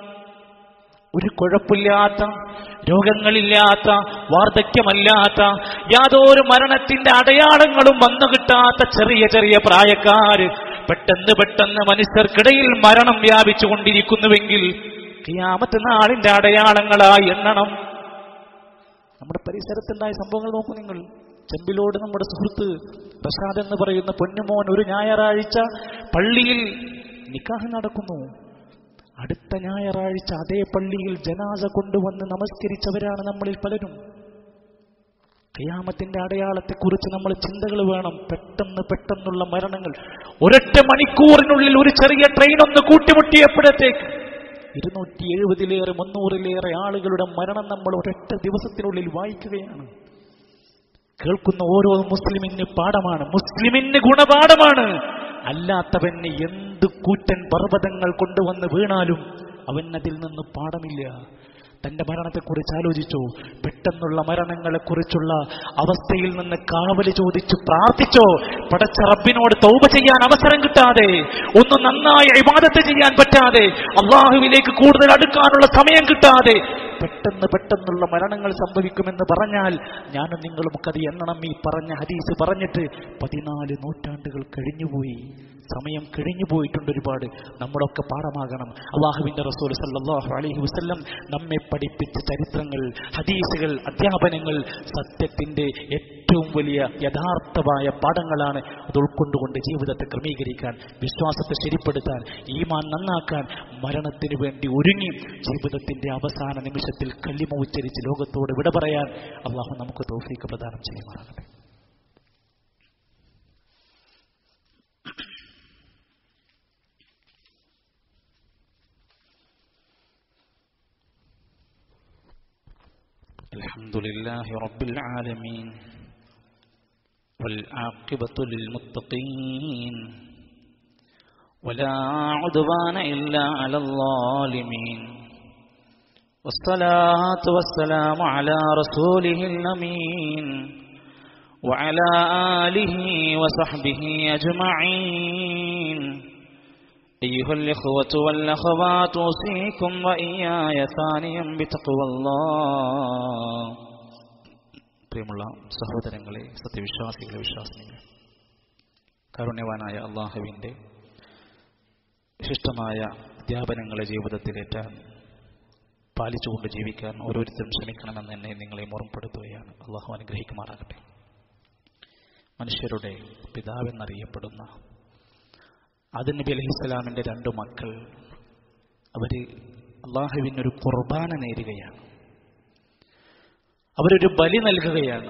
ഒരു കുഴപ്പമില്ലാത്ത, രോഗങ്ങളില്ലാത്ത, വാർദ്ധക്യമല്ലാത്ത, യാതൊരു മരണത്തിന്റെ അടയാളങ്ങളും വന്നു കിട്ടാത്ത ചെറിയ ചെറിയ പ്രായക്കാര് പെട്ടെന്ന് പെട്ടെന്ന് മനുഷ്യർക്കിടയിൽ മരണം വ്യാപിച്ചു കൊണ്ടിരിക്കുന്നുവെങ്കിൽ ഖിയാമത്ത് നാളിന്റെ അടയാളങ്ങളായി എണ്ണണം. നമ്മുടെ പരിസരത്തുണ്ടായ സംഭവങ്ങൾ നോക്കൂ നിങ്ങൾ. ചെമ്പിലോട് നമ്മുടെ സുഹൃത്ത് പ്രസാദ് എന്ന് പറയുന്ന പൊന്നുമോൻ ഒരു ഞായറാഴ്ച പള്ളിയിൽ നിക്കാഹ് നടക്കുന്നു. അടുത്ത ഞായറാഴ്ച അതേ പള്ളിയിൽ ജനാസ കൊണ്ടുവന്ന് നമസ്കരിച്ചവരാണ് നമ്മളിൽ പലരും. ഖിയാമത്തിന്റെ അടയാളത്തെക്കുറിച്ച് നമ്മൾ ചിന്തകൾ വേണം. പെട്ടെന്ന് പെട്ടെന്നുള്ള മരണങ്ങൾ. ഒരൊറ്റ മണിക്കൂറിനുള്ളിൽ ഒരു ചെറിയ ട്രെയിൻ ഒന്ന് കൂട്ടിമുട്ടിയപ്പോഴത്തേക്ക് ഇരുന്നൂറ്റി എഴുപതിലേറെ മുന്നൂറിലേറെ ആളുകളുടെ മരണം നമ്മൾ ഒരൊറ്റ ദിവസത്തിനുള്ളിൽ വായിക്കുകയാണ്. കേൾക്കുന്ന ഓരോ മുസ്ലിമിന് പാഠമാണ്, മുസ്ലിമിന് ഗുണപാഠമാണ്. അല്ലാത്തവന് എന്ത് കൂറ്റൻ പർവ്വതങ്ങൾ കൊണ്ടുവന്ന് വീണാലും അവൻ അതിൽ നിന്ന് പാഠമില്ല. തന്റെ മരണത്തെക്കുറിച്ച് ആലോചിച്ചോ. പെട്ടെന്നുള്ള മരണങ്ങളെക്കുറിച്ചുള്ള അവസ്ഥയിൽ നിന്ന് കാവല് ചോദിച്ചു പ്രാർത്ഥിച്ചോ. പടച്ച റബ്ബിനോട് തൗബ ചെയ്യാൻ അവസരം കിട്ടാതെ, ഒന്ന് നന്നായി ഇബാദത്ത് ചെയ്യാൻ പറ്റാതെ, അള്ളാഹുവിലേക്ക് കൂടുതൽ അടുക്കാനുള്ള സമയം കിട്ടാതെ പെട്ടെന്ന് പെട്ടെന്നുള്ള മരണങ്ങൾ സംഭവിക്കുമെന്ന് പറഞ്ഞാൽ ഞാനും നിങ്ങളുമൊക്കെ അത് എണ്ണണം. ഈ പറഞ്ഞ ഹദീസ് പറഞ്ഞിട്ട് പതിനാല് നൂറ്റാണ്ടുകൾ കഴിഞ്ഞുപോയി, സമയം കഴിഞ്ഞു പോയിട്ടുണ്ട് ഒരുപാട്. നമ്മളൊക്കെ പാഠമാകണം. അല്ലാഹുവിന്റെ റസൂൽ സല്ലല്ലാഹു അലൈഹി വസല്ലം നമ്മെ പഠിപ്പിച്ച ചരിത്രങ്ങൾ, ഹദീസുകൾ, അധ്യാപനങ്ങൾ സത്യത്തിന്റെ ഏറ്റവും വലിയ യഥാർത്ഥമായ പാഠങ്ങളാണ്. അത് ഉൾക്കൊണ്ടുകൊണ്ട് ജീവിതത്തെ ക്രമീകരിക്കാൻ, വിശ്വാസത്തെ ശരിപ്പെടുത്താൻ, ഈമാൻ നന്നാക്കാൻ, മരണത്തിന് വേണ്ടി ഒരുങ്ങി ജീവിതത്തിന്റെ അവസാന നിമിഷത്തിൽ കലിമ ഉച്ചരിച്ച് ലോകത്തോട് വിട പറയാൻ അല്ലാഹു നമുക്ക് തൗഫീഖ് പ്രദാനം ചെയ്യുമാറാകട്ടെ. അൽഹംദുലില്ലാഹി റബ്ബിൽ ആലമീൻ വൽ ആഖിബത്തു ലിൽ മുത്തഖീൻ വലാ ഉദ്വാന ഇല്ലാ അലൽ ളാലിമീൻ വസ്സലാത്തു വസ്സലാമു അലാ റസൂലിഹിൽ അമീൻ വഅലാ ആലിഹി വസഹ്ബിഹി അജ്മഈൻ. أيها الإخوة والأخوات أوصيكم وإياي ثانيا بتقوى الله. പ്രിയമുള്ള സഹോദരങ്ങളെ, സത്യവിശ്വാസികളെ, വിശ്വാസികളെ, കാരുണ്യവാനായ അല്ലാഹുവിന്റെ വിശിഷ്ടമായ അധ്യാപനങ്ങളെ ജീവിതത്തിലേറ്റാൻ, പാലിച്ചുകൊണ്ട് ജീവിക്കാൻ ഓരോരുത്തരും ശ്രമിക്കണമെന്ന് എന്നെ നിങ്ങളെ ഓർമ്മപ്പെടുത്തുകയാണ്. അല്ലാഹു അനുഗ്രഹിക്കുമാറാകട്ടെ. മനുഷ്യരുടെ പിതാവെന്നറിയപ്പെടുന്ന ആദം നബി അലൈഹിസ്സലാമിന്റെ രണ്ടു മക്കൾ, അവര് അല്ലാഹുവിനൊരു ഖുർബാന നേരുകയാണ്, അവരൊരു ബലി നൽകുകയാണ്.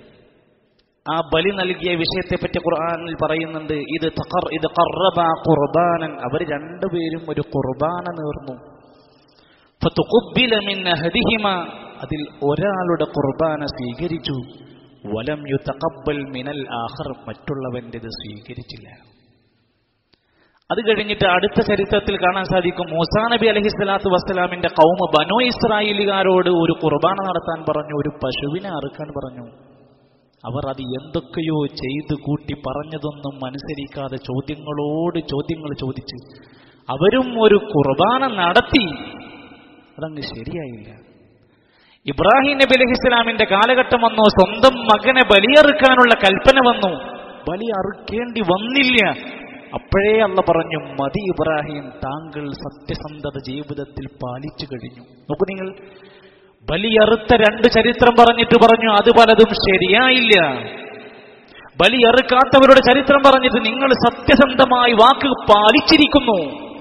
ആ ബലി നൽകിയ വിഷയത്തെപ്പറ്റി ഖുർആനിൽ പറയുന്നുണ്ട്, ഇത് തഖർ ഇത് ഖറബ ഖുർബാനൻ, അവർ രണ്ടുപേരും ഒരു ഖുർബാന നേർന്നു. ഫതുഖബ്ബില മിൻ അഹദിഹിമ, അതിൽ ഒരാളുടെ ഖുർബാന സ്വീകരിച്ചു. വലം യുതഖബ്ബൽ മിനൽ ആഖർ, മറ്റുള്ളവന്റേത് സ്വീകരിച്ചില്ല. അത് കഴിഞ്ഞിട്ട് അടുത്ത ചരിത്രത്തിൽ കാണാൻ സാധിക്കും, മൂസാ നബി അലൈഹിസ്സലാത്തു വസ്സലാമിന്റെ ഖൗമ ബനൂ ഇസ്രായേലുകാരോട് ഒരു ഖുർബാന നടത്താൻ പറഞ്ഞു, ഒരു പശുവിനെ അറുക്കാൻ പറഞ്ഞു. അവർ അത് എന്തൊക്കെയോ ചെയ്തു കൂട്ടി പറഞ്ഞതൊന്നും അനുസരിക്കാതെ ചോദ്യങ്ങളോട് ചോദ്യങ്ങൾ ചോദിച്ച് അവരും ഒരു ഖുർബാന നടത്തി. അതങ്ങ് ശരിയായില്ല. ഇബ്രാഹിം നബി അലൈഹിസ്സലാമിന്റെ കാലഘട്ടം വന്നു, സ്വന്തം മകനെ ബലിയറുക്കാനുള്ള കൽപ്പന വന്നു, ബലി അറുക്കേണ്ടി വന്നില്ല. അപ്പോഴേ അല്ല പറഞ്ഞു, മതി ഇബ്രാഹിം, താങ്കൾ സത്യസന്ധത ജീവിതത്തിൽ പാലിച്ചു കഴിഞ്ഞു. നോക്കൂ നിങ്ങൾ, ബലിയറുത്ത രണ്ട് ചരിത്രം പറഞ്ഞിട്ട് പറഞ്ഞു അത് പലതും ശരിയായില്ല. ബലിയറുക്കാത്തവരുടെ ചരിത്രം പറഞ്ഞിട്ട് നിങ്ങൾ സത്യസന്ധമായി വാക്ക് പാലിച്ചിരിക്കുന്നു.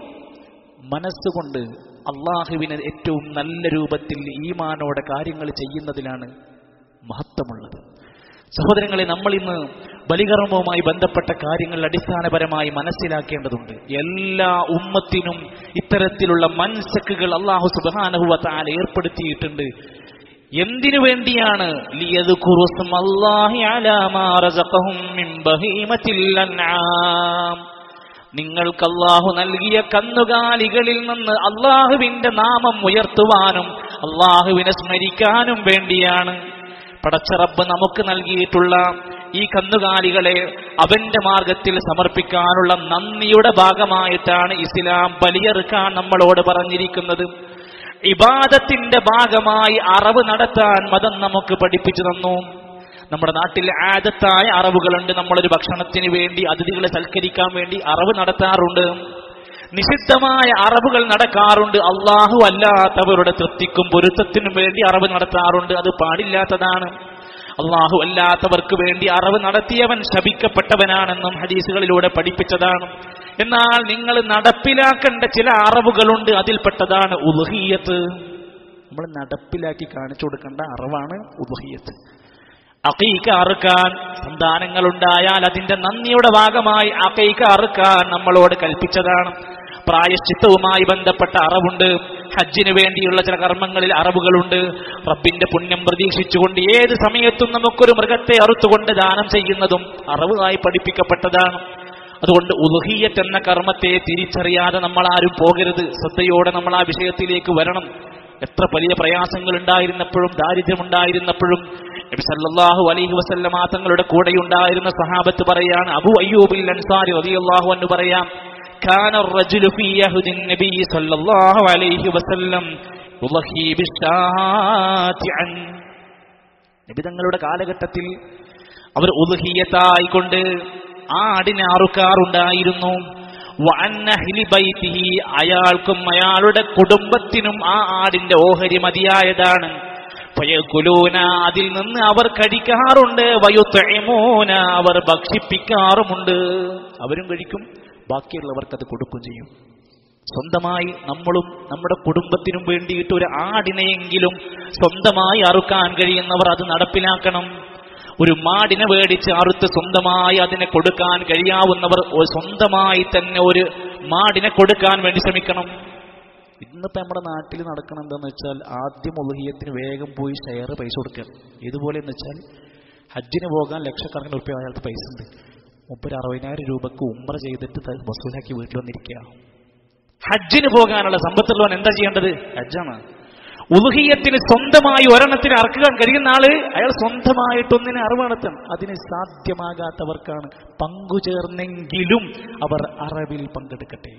മനസ്സുകൊണ്ട് അള്ളാഹുവിന് ഏറ്റവും നല്ല രൂപത്തിൽ ഈമാനോടെ കാര്യങ്ങൾ ചെയ്യുന്നതിലാണ് മഹത്വമുള്ളത്. സഹോദരങ്ങളെ, നമ്മൾ ഇന്ന് ബലികർമ്മവുമായി ബന്ധപ്പെട്ട കാര്യങ്ങൾ അടിസ്ഥാനപരമായി മനസ്സിലാക്കേണ്ടതുണ്ട്. എല്ലാ ഉമ്മത്തിനും ഇത്തരത്തിലുള്ള മൻസക്കുകൾ അല്ലാഹു സുബ്ഹാനഹു വ തആല ഏർപ്പെടുത്തിയിട്ടുണ്ട്. എന്തിനു വേണ്ടിയാണ്? ലിയദ്കുറു സ്മല്ലാഹി അലാ മാ റസഖഹും മിൻ ബഹീമത്തിൽ അൻആം, നിങ്ങൾക്ക് അല്ലാഹു നൽകിയ കന്നുകാലികളിൽ നിന്ന് അല്ലാഹുവിന്റെ നാമം ഉയർത്തുവാനും അല്ലാഹുവിനെ സ്മരിക്കാനും വേണ്ടിയാണ്. പടച്ച റബ്ബ് നമുക്ക് നൽകിയിട്ടുള്ള ഈ കന്നുകാലികളെ അവന്റെ മാർഗത്തിൽ സമർപ്പിക്കാനുള്ള നന്ദിയുടെ ഭാഗമായിട്ടാണ് ഇസ്ലാം ബലിയറുക്കാൻ നമ്മളോട് പറഞ്ഞിരിക്കുന്നത്. ഇബാദത്തിന്റെ ഭാഗമായി അറവ് നടത്താൻ മതം നമുക്ക് പഠിപ്പിച്ചു തന്നു. നമ്മുടെ നാട്ടിൽ ആദത്തായ അറവുകളുണ്ട്. നമ്മളൊരു ഭക്ഷണത്തിന് വേണ്ടി, അതിഥികളെ സൽക്കരിക്കാൻ വേണ്ടി അറവ് നടത്താറുണ്ട്. നിഷിദ്ധമായ അറവുകൾ നടക്കാറുണ്ട്. അള്ളാഹു അല്ലാത്തവരുടെ തൃപ്തിക്കും പൊരുത്തത്തിനും വേണ്ടി അറവ് നടത്താറുണ്ട്. അത് പാടില്ലാത്തതാണ്. അള്ളാഹു അല്ലാത്തവർക്ക് വേണ്ടി അറവ് നടത്തിയവൻ ശപിക്കപ്പെട്ടവനാണെന്നും ഹദീസുകളിലൂടെ പഠിപ്പിച്ചതാണ്. എന്നാൽ നിങ്ങൾ നടപ്പിലാക്കേണ്ട ചില അറവുകളുണ്ട്. അതിൽപ്പെട്ടതാണ് ഉദ്ഹിയ്യത്ത്. നമ്മൾ നടപ്പിലാക്കി കാണിച്ചു കൊടുക്കേണ്ട അറവാണ് ഉദ്ഹിയ്യത്ത്. അഖീഖ അറുക്കാൻ, സന്താനങ്ങൾ ഉണ്ടായാൽ അതിന്റെ നന്ദിയുടെ ഭാഗമായി അഖീഖ അറുക്കാൻ നമ്മളോട് കൽപ്പിച്ചതാണ്. പ്രായശ്ചിത്തവുമായി ബന്ധപ്പെട്ട അറവുണ്ട്. ഹജ്ജിന് വേണ്ടിയുള്ള ചില കർമ്മങ്ങളിൽ അറവുകളുണ്ട്. റബ്ബിന്റെ പുണ്യം പ്രതീക്ഷിച്ചുകൊണ്ട് ഏത് സമയത്തും നമുക്കൊരു മൃഗത്തെ അറുത്തുകൊണ്ട് ദാനം ചെയ്യുന്നതും അറവായി പഠിപ്പിക്കപ്പെട്ടതാണ്. അതുകൊണ്ട് ഉദ്ഹിയ്യത്ത് എന്ന കർമ്മത്തെ തിരിച്ചറിയാതെ നമ്മൾ ആരും പോകരുത്. ശ്രദ്ധയോടെ നമ്മൾ ആ വിഷയത്തിലേക്ക് വരണം. എത്ര വലിയ പ്രയാസങ്ങൾ ഉണ്ടായിരുന്നപ്പോഴും, ദാരിദ്ര്യമുണ്ടായിരുന്നപ്പോഴും നബി സല്ലല്ലാഹു അലൈഹി വസല്ലമ തങ്ങളുടെ കൂടെയുണ്ടായിരുന്ന സഹാബത്ത് പറയാണ്, അബൂ അയ്യൂബിൽ അൻസാരി റളിയല്ലാഹു അൻഹു പറയാം, കാന الرجل في عهد النبي صلى الله عليه وسلم യുളഹി ബിശാത്തി അൻ. നബി തങ്ങളുടെ കാലഘട്ടത്തിൽ അവർ ഉദ്ഹിയത്തായിക്കൊണ്ട് ആടിനെ അറുക്കാറുണ്ടായിരുന്നു. വഅന്നഹ്ലി ബൈതിഹി, അയാൾക്കും അയാളുടെ കുടുംബത്തിനും ആ ആടിന്റെ ഓഹരി മതിയായതാണ്. ഫയകുലൂന, അതിൽ നിന്ന് അവർ കഴിക്കാറുണ്ട്. വയുത്ഇമൂന, അവർ ഭക്ഷിപ്പിക്കാറുമുണ്ട്. അവരും കഴിക്കും, ബാക്കിയുള്ളവർക്ക് അത് കൊടുക്കുകയും ചെയ്യും. സ്വന്തമായി നമ്മളും നമ്മുടെ കുടുംബത്തിനും വേണ്ടിയിട്ട് ഒരു ആടിനെയെങ്കിലും സ്വന്തമായി അറുക്കാൻ കഴിയുന്നവർ അത് നടപ്പിലാക്കണം. ഒരു മാടിനെ മേടിച്ച് അറുത്ത് സ്വന്തമായി അതിനെ കൊടുക്കാൻ കഴിയാവുന്നവർ സ്വന്തമായി തന്നെ ഒരു മാടിനെ കൊടുക്കാൻ വേണ്ടി ശ്രമിക്കണം. ഇന്നിപ്പോ നമ്മുടെ നാട്ടിൽ നടക്കണം എന്താന്ന് വെച്ചാൽ ആദ്യം ഉളുഹിയത്തിന് വേഗം പോയി ഷെയർ പൈസ കൊടുക്കുക. ഇതുപോലെ എന്ന് വെച്ചാൽ ഹജ്ജിന് പോകാൻ ലക്ഷക്കണക്കിന് റുപ്യ അയാൾക്ക് പൈസ ഉണ്ട്, മുപ്പത് അറുപതിനായിരം രൂപക്ക് ഉംറ ചെയ്തിട്ട് വസൂലാക്കി വീട്ടിൽ വന്നിരിക്കുക. ഹജ്ജിന് പോകാനുള്ള സമ്പത്തുള്ളവൻ എന്താ ചെയ്യേണ്ടത്? ഹജ്ജാണ്. ഉളുഹിയത്തിന് സ്വന്തമായി ഒരെണ്ണത്തിന് അറക്കാൻ കഴിയുന്ന ആള് അയാൾ സ്വന്തമായിട്ടൊന്നിനെ അറിവ് നടത്തണം. അതിന് സാധ്യമാകാത്തവർക്കാണ് പങ്കുചേർന്നെങ്കിലും അവർ അറവിൽ പങ്കെടുക്കട്ടെ.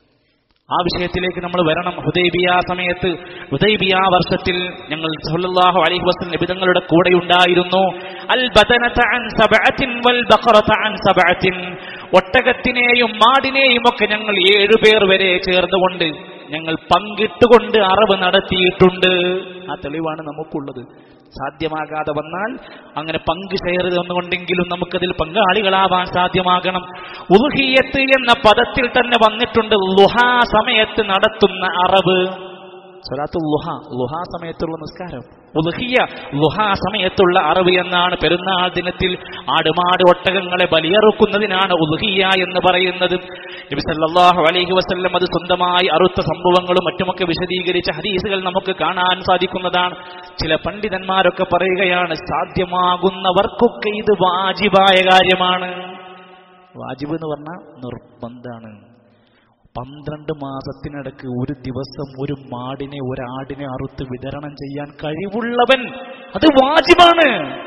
ആ വിഷയത്തിലേക്ക് നമ്മൾ വരണം. ഹുദൈബിയ സമയത്ത്, ഹുദൈബിയ വർഷത്തിൽ ഞങ്ങൾ സല്ലല്ലാഹു അലൈഹി വസല്ലം നബി തങ്ങളുടെ കൂടെ ഉണ്ടായിരുന്നു. അൽ ബദനത അൻ സബഅത്തിൻ വൽ ബഖറത അൻ സബഅത്തിൻ, ഒട്ടകത്തിനെയും മാടിനെയും ഒക്കെ ഞങ്ങൾ ഏഴുപേർ വരെ ചേർന്നുകൊണ്ട് ഞങ്ങൾ പങ്കിട്ടുകൊണ്ട് അറവ് നടത്തിയിട്ടുണ്ട്. ആ തെളിവാണ് നമുക്കുള്ളത്. സാധ്യമാകാതെ വന്നാൽ അങ്ങനെ പങ്ക് ഷെയർ തന്നുകൊണ്ടെങ്കിലും നമുക്കതിൽ പങ്കാളികളാവാൻ സാധ്യമാകണം. ഉളുഹിയത്ത് എന്ന പദത്തിൽ തന്നെ വന്നിട്ടുണ്ട് ളുഹാ സമയത്ത് നടത്തുന്ന അറവ്. സ്വലാത്തുൽ ളുഹ, ളുഹാ സമയത്തുള്ള നിസ്കാരം. ഉളുഹിയ ളുഹാ സമയത്തുള്ള അറവ് എന്നാണ്. പെരുന്നാൾ ദിനത്തിൽ ആടുമാട് ഒട്ടകങ്ങളെ ബലിയറുക്കുന്നതിനാണ് ഉളുഹിയ എന്ന് പറയുന്നത്. നബി സല്ലല്ലാഹു അലൈഹി വസല്ലം അത് സ്വന്തമായി അറുത്ത സംഭവങ്ങളും മറ്റുമൊക്കെ വിശദീകരിച്ച ഹദീസുകൾ നമുക്ക് കാണാൻ സാധിക്കുന്നതാണ്. ചില പണ്ഡിതന്മാരൊക്കെ പറയുകയാണ്, സാധ്യമാകുന്നവർക്കൊക്കെ ഇത് വാജിബായ കാര്യമാണ്. വാജിബ് എന്ന് പറഞ്ഞാൽ നിർബന്ധാണ്. പന്ത്രണ്ട് മാസത്തിനിടക്ക് ഒരു ദിവസം ഒരു മാടിനെ ഒരാടിനെ അറുത്ത് വിതരണം ചെയ്യാൻ കഴിവുള്ളവൻ അത് വാജിബാണ്.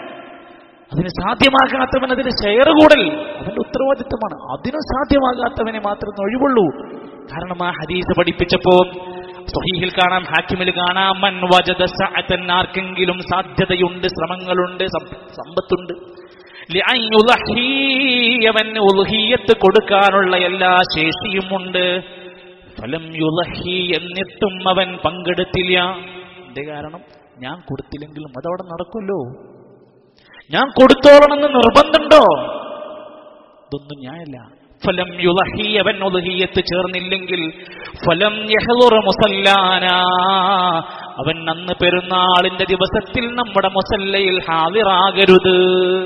അതിന് സാധ്യമാകാത്തവൻ അതിന് ഷെയർ കൂടൽ അവന്റെ ഉത്തരവാദിത്തമാണ്. അതിന് സാധ്യമാകാത്തവനെ മാത്രമേ ഒഴിവുള്ളൂ. കാരണം ആ ഹദീസ് പഠിപ്പിച്ചപ്പോ സ്വഹീഹിൽ കാണാം, ഹാക്കിമിൽ കാണാം, മൻ വജദ സഅതൻ, ആർക്കെങ്കിലും സാധ്യതയുണ്ട്, ശ്രമങ്ങളുണ്ട്, സമ്പത്തുണ്ട്, ലിഅൻ യുളഹി, അവന് ഉളുഹിയത്ത് കൊടുക്കാനുള്ള എല്ലാ ശേഷിയുമുണ്ട്. ഫലം യുളഹി, എന്നിട്ടും അവൻ പങ്കെടുത്തില്ല. എന്റെ കാരണം ഞാൻ കൊടുത്തില്ലെങ്കിലും അതവിടെ നടക്കുമല്ലോ. ഞാൻ കൊടുത്തോളണമെന്ന് നിർബന്ധമുണ്ടോ? ഇതൊന്നും ഞാനല്ല. ഫലം യുളഹി, അവൻ ഉളുഹിയത്ത് ചേർന്നില്ലെങ്കിൽ ഫലം യഹ്ളുറ മുസല്ലാനാ, അവൻ അന്ന് പെരുന്നാളിന്റെ ദിവസത്തിൽ നമ്മുടെ മുസല്ലയിൽ ഹാളിറാകരുത്.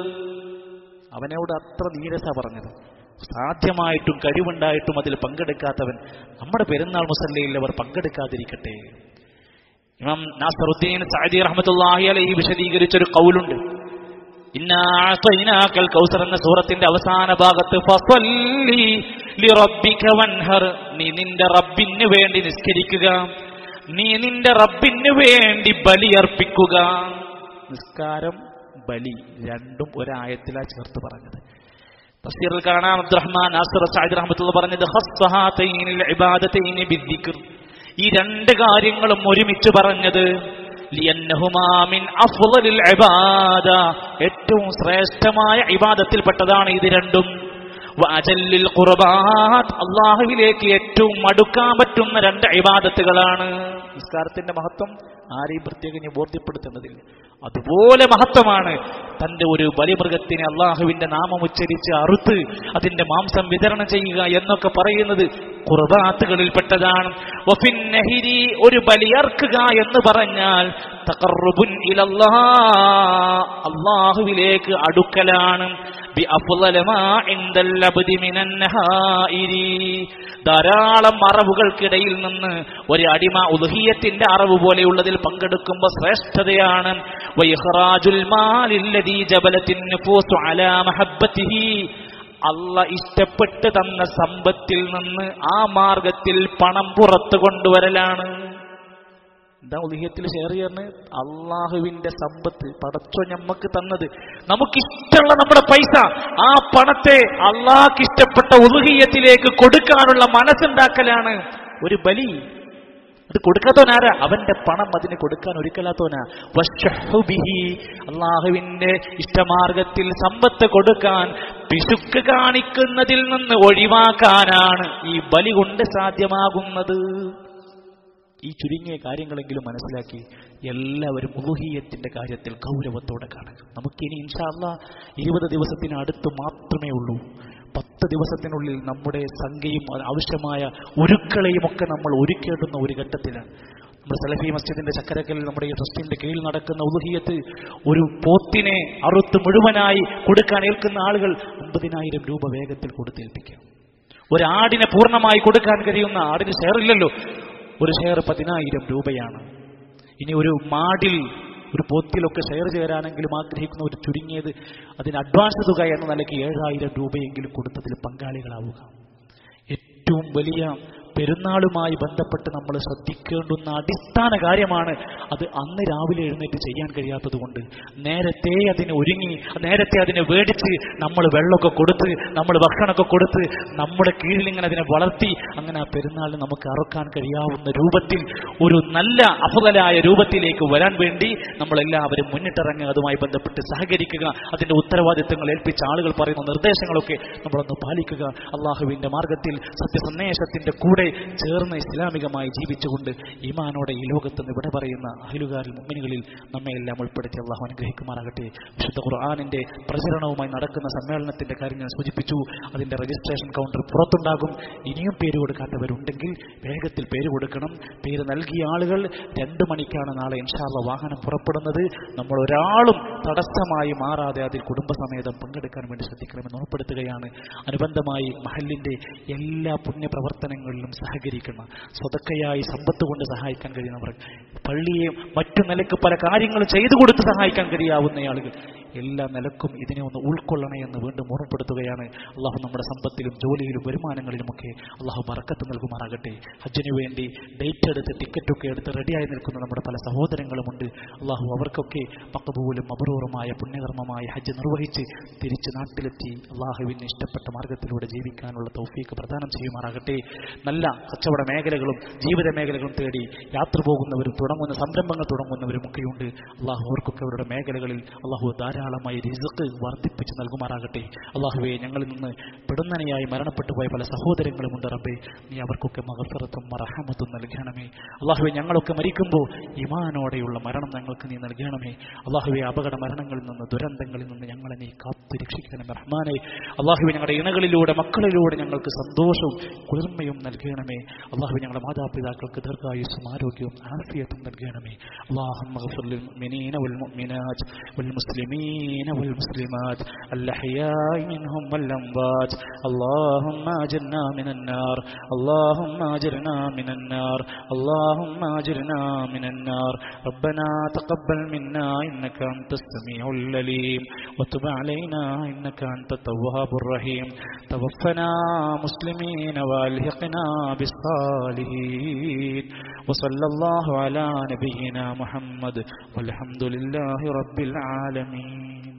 അവനോട് അത്ര നീരസ പറഞ്ഞത്. സാധ്യമായിട്ടും കഴിവുണ്ടായിട്ടും അതിൽ പങ്കെടുക്കാത്തവൻ നമ്മുടെ പെരുന്നാൾ മുസല്ലയിൽ അവർ പങ്കെടുക്കാതിരിക്കട്ടെ. ഇമാം നാസറുദ്ദീൻ സഅദി റഹ്മത്തുള്ളാഹി അലൈഹി വിശദീകരിച്ചൊരു ഖൗലുണ്ട്. ഇന്നാ അഅതൈനാകൽ കൗസർ എന്ന സൂറത്തിന്റെ അവസാന ഭാഗത്ത് ഫസല്ലി ലിറബ്ബിക വൻഹർ, നീ നിന്റെ റബ്ബിന് വേണ്ടി നിസ്കരിക്കുക, നീ നിന്റെ റബ്ബിന് വേണ്ടി ബലിയർപ്പിക്കുക. നിസ്കാരം, ബലി രണ്ടും ഒരായത്തിലാ ചേർത്ത് പറഞ്ഞത്. തഫ്സീറിൽ കാണാം, അബ്ദുറഹ്മാൻ നാസിർ സഅദി റഹ്മത്തുള്ളാഹി പറഞ്ഞത് ഖസ്സഹാതൈനിൽ ഇബാദതൈനി ബിദ്ദിക്ർ, ഈ രണ്ട് കാര്യങ്ങളും ഒരുമിച്ച് പറഞ്ഞത് ലിയന്നഹുമാ മിൻ അഫ്ളലിൽ ഇബാദ, ഏറ്റവും ശ്രേഷ്ഠമായ ഇബാദത്തിൽപ്പെട്ടതാണ് ഇത് രണ്ടും. വഅജല്ലിൽ ഖുർബാത്ത്, അല്ലാഹുവിലേക്ക് ഏറ്റവും അടുക്കാൻ പറ്റുന്ന രണ്ട് ഇബാദത്തുകളാണ്. നിസ്കാരത്തിന്റെ മഹത്വം ആരെയും പ്രത്യേകം ഇനി ബോധ്യപ്പെടുത്തേണ്ടതില്ല. അതുപോലെ മഹത്വമാണ് തന്റെ ഒരു ബലിമൃഗത്തിനെ അള്ളാഹുവിന്റെ നാമം ഉച്ചരിച്ച് അറുത്ത് അതിന്റെ മാംസം വിതരണം ചെയ്യുക എന്നൊക്കെ പറയുന്നത് ഖുർബാത്തുകളിൽപ്പെട്ടതാണ്. വഫിൻ നഹിരി, ഒരു ബലിയർക്കുക എന്ന് പറഞ്ഞാൽ തഖർറുബുൻ ഇലല്ലാഹ്, അള്ളാഹുവിലേക്ക് അടുക്കലാണ്. ബി അഫ്ളല മാ ഇൻദൽ അബ്ദി മിനൻ നഹായിരി, ധാരാളം അറവുകൾക്കിടയിൽ നിന്ന് ഒരു അടിമ ഉദ്ഹിയത്തിന്റെ അറവ് പോലെയുള്ളതിൽ പങ്കെടുക്കുമ്പോൾ ശ്രേഷ്ഠതയാണ്. വഇഖ്റാജുൽ മാലില്ലദീ ജബലത്തിൻ നുഫൂസു അലാ മഹബ്ബതിഹി, അല്ലാഹ് ഇഷ്ടപ്പെട്ട് തന്ന സമ്പത്തിൽ നിന്ന് ആ മാർഗത്തിൽ പണം പുറത്തു കൊണ്ടുവരലാണ്. എന്താ ഉദ്ഹിയത്തിൽ ഷെയർ ചെയ്യുന്നത്? അള്ളാഹുവിന്റെ സമ്പത്ത് പടച്ചോ ഞമ്മക്ക് തന്നത്, നമുക്കിഷ്ടമുള്ള നമ്മുടെ പൈസ, ആ പണത്തെ അള്ളാഹ്ക്ക് ഇഷ്ടപ്പെട്ട ഉദ്ഹിയത്തിലേക്ക് കൊടുക്കാനുള്ള മനസ്സുണ്ടാക്കലാണ് ഒരു ബലി. അത് കൊടുക്കാത്തവനാരാ? അവന്റെ പണം അതിന് കൊടുക്കാൻ ഒരുക്കലാത്തവനാ. വശഹുബിഹി, അള്ളാഹുവിന്റെ ഇഷ്ടമാർഗത്തിൽ സമ്പത്ത് കൊടുക്കാൻ പിശുക്ക് കാണിക്കുന്നതിൽ നിന്ന് ഒഴിവാക്കാനാണ് ഈ ബലി കൊണ്ട് സാധ്യമാകുന്നത്. ഈ ചുരുങ്ങിയ കാര്യങ്ങളെങ്കിലും മനസ്സിലാക്കി എല്ലാവരും ഉലൂഹിയ്യത്തിന്റെ കാര്യത്തിൽ ഗൗരവത്തോടെ കാണുക. നമുക്കിനി ഇൻഷാ അല്ലാഹ് ഇരുപത് ദിവസത്തിന് അടുത്ത് മാത്രമേ ഉള്ളൂ. പത്ത് ദിവസത്തിനുള്ളിൽ നമ്മുടെ സംഖ്യയും ആവശ്യമായ ഒരുക്കളെയും ഒക്കെ നമ്മൾ ഒരുക്കേണ്ടുന്ന ഒരു ഘട്ടത്തിലാണ്. നമ്മുടെ സലഫി മസ്ജിദിന്റെ ചക്കരക്കലിൽ നമ്മുടെ ഈ ട്രസ്റ്റിന്റെ കീഴിൽ നടക്കുന്ന ഉലൂഹിയ്യത്ത് ഒരു പോത്തിനെ അറുത്ത് മുഴുവനായി കൊടുക്കാൻ ഏൽക്കുന്ന ആളുകൾ അമ്പതിനായിരം രൂപ വേഗത്തിൽ കൊടുത്തേൽപ്പിക്കാം. ഒരാടിനെ പൂർണ്ണമായി കൊടുക്കാൻ കഴിയുന്ന, ആടിന് ഷെയർ ഇല്ലല്ലോ, ഒരു ഷെയർ പതിനായിരം രൂപയാണ്. ഇനി ഒരു മാടിൽ ഒരു പോത്തിലൊക്കെ ഷെയർ ചേരാനെങ്കിലും ആഗ്രഹിക്കുന്ന ഒരു ചുരുങ്ങിയത് അതിന് അഡ്വാൻസ് തുക എന്ന നിലയ്ക്ക് ഏഴായിരം രൂപയെങ്കിലും കൊടുത്തതിൽ പങ്കാളികളാവുക. ഏറ്റവും വലിയ പെരുന്നാളുമായി ബന്ധപ്പെട്ട് നമ്മൾ ശ്രദ്ധിക്കേണ്ടുന്ന അടിസ്ഥാന കാര്യമാണ് അത്. അന്ന് രാവിലെ എഴുന്നേറ്റ് ചെയ്യാൻ കഴിയാത്തത് കൊണ്ട് നേരത്തെ അതിന് ഒരുങ്ങി, നേരത്തെ അതിനെ വേടിച്ച് നമ്മൾ വെള്ളമൊക്കെ കൊടുത്ത്, നമ്മൾ ഭക്ഷണമൊക്കെ കൊടുത്ത്, നമ്മുടെ കീഴിൽ ഇങ്ങനെ അതിനെ വളർത്തി, അങ്ങനെ ആ പെരുന്നാളിന് നമുക്ക് അറുക്കാൻ കഴിയാവുന്ന രൂപത്തിൽ ഒരു നല്ല അഫ്ളലായ രൂപത്തിലേക്ക് വരാൻ വേണ്ടി നമ്മളെല്ലാവരും മുന്നിട്ടിറങ്ങുക, അതുമായി ബന്ധപ്പെട്ട് സഹകരിക്കുക, അതിന്റെ ഉത്തരവാദിത്തങ്ങൾ ഏൽപ്പിച്ച ആളുകൾ പറയുന്ന നിർദ്ദേശങ്ങളൊക്കെ നമ്മളൊന്ന് പാലിക്കുക. അള്ളാഹുവിന്റെ മാർഗത്തിൽ സത്യസന്ദേശത്തിന്റെ കൂടെ ചേർന്ന് ഇസ്ലാമികമായി ജീവിച്ചുകൊണ്ട് ഈമാനോടെ ഈ ലോകത്ത് നിന്ന് ഇവിടെ പറയുന്ന അഹ്ലുകാരിൽ മുഅ്മിനുകളിൽ നമ്മെ എല്ലാം ഉൾപ്പെടുത്തി അള്ളാഹു അനുഗ്രഹിക്കുമാറാകട്ടെ. വിശുദ്ധ ഖുർആനിന്റെ പ്രചരണവുമായി നടക്കുന്ന സമ്മേളനത്തിന്റെ കാര്യം ഞാൻ സൂചിപ്പിച്ചു. അതിന്റെ രജിസ്ട്രേഷൻ കൗണ്ടർ പുറത്തുണ്ടാകും. ഇനിയും പേര് കൊടുക്കാത്തവരുണ്ടെങ്കിൽ വേഗത്തിൽ പേര് കൊടുക്കണം. പേര് നൽകിയ ആളുകൾ രണ്ടു മണിക്കാണ് നാളെ ഇൻഷാ അല്ലാഹ് വാഹനം പുറപ്പെടുന്നത്. നമ്മൾ ഒരാളും തടസ്സമായി മാറാതെ അതിൽ കുടുംബസമേതം പങ്കെടുക്കാൻ വേണ്ടി ശ്രദ്ധിക്കണമെന്ന് ഉറപ്പെടുത്തുകയാണ്. അനുബന്ധമായി മഹല്ലിന്റെ എല്ലാ പുണ്യപ്രവർത്തനങ്ങളിലും സഹകരിക്കുന്ന, സ്വതക്കയായി സമ്പത്ത് കൊണ്ട് സഹായിക്കാൻ കഴിയുന്നവർ, പള്ളിയെ മറ്റു നിലക്ക് പല കാര്യങ്ങളും ചെയ്തു കൊടുത്ത് സഹായിക്കാൻ കഴിയാവുന്ന ആളുകൾ എല്ലാ നിലക്കും ഇതിനെ ഒന്ന് ഉൾക്കൊള്ളണേ എന്ന് വീണ്ടും ഓർമ്മപ്പെടുത്തുകയാണ്. അള്ളാഹു നമ്മുടെ സമ്പത്തിലും ജോലിയിലും വരുമാനങ്ങളിലുമൊക്കെ അള്ളാഹു ബറക്കത്ത് നൽകുമാറാകട്ടെ. ഹജ്ജിന് വേണ്ടി ഡേറ്റ് എടുത്ത് ടിക്കറ്റൊക്കെ എടുത്ത് റെഡിയായി നിൽക്കുന്ന നമ്മുടെ പല സഹോദരങ്ങളുമുണ്ട്. അള്ളാഹു അവർക്കൊക്കെ മഖബൂലും മബ്റൂറുമായ പുണ്യകർമ്മമായ ഹജ്ജ് നിർവഹിച്ച് തിരിച്ച് നാട്ടിലെത്തി അള്ളാഹുവിന് ഇഷ്ടപ്പെട്ട മാർഗത്തിലൂടെ ജീവിക്കാനുള്ള തൗഫീക്ക് പ്രദാനം ചെയ്യുമാറാകട്ടെ. നല്ല കച്ചവട മേഖലകളും ജീവിത മേഖലകളും തേടി യാത്ര പോകുന്നവരും തുടങ്ങുന്ന സംരംഭങ്ങൾ തുടങ്ങുന്നവരും ഒക്കെയുണ്ട്. അള്ളാഹു അവർക്കൊക്കെ അവരുടെ മേഖലകളിൽ അള്ളാഹു ധാരാളമായി റിസ്ക് വർദ്ധിപ്പിച്ച് നൽകുമാറാകട്ടെ. അള്ളാഹുവെ, ഞങ്ങളിൽ നിന്ന് പെടുന്നനെയായി മരണപ്പെട്ടു പോയ പല സഹോദരങ്ങളുമുണ്ട്. റബ്ബേ, നീ അവർക്കൊക്കെ മഗ്ഫിറത്തും റഹ്മത്തും നൽകണമേ. അള്ളാഹുവെ, ഞങ്ങളൊക്കെ മരിക്കുമ്പോൾ ഈമാനോടെയുള്ള മരണം ഞങ്ങൾക്ക് നീ നൽകണമേ. അള്ളാഹുവെ, അപകട മരണങ്ങളിൽ നിന്ന്, ദുരന്തങ്ങളിൽ നിന്ന് ഞങ്ങളെ നീ കാത്തു രക്ഷിക്കണമേ റഹ്മാനെ. അള്ളാഹുവെ, ഞങ്ങളുടെ ഇണകളിലൂടെ മക്കളിലൂടെ ഞങ്ങൾക്ക് സന്തോഷവും കുളിർമയും നൽകണമേ. അള്ളാഹുവെ, ഞങ്ങളുടെ മാതാപിതാക്കൾക്ക് ദീർഘായുസ്സും ആരോഗ്യവും ആഫിയത്തും നൽകണമേ. اللهم اغفر للمؤمنين والمؤمنات والمسلمين والمسلمات الأحياء منهم والأموات. اللهم أجرنا من النار، اللهم أجرنا من النار، اللهم أجرنا من النار. ربنا تقبل منا إنك أنت السميع العليم وتب علينا إنك أنت التواب الرحيم. توفنا مسلمين والحقنا بالصالحين. وصلى الله على نبينا محمد والحمد لله رب العالمين.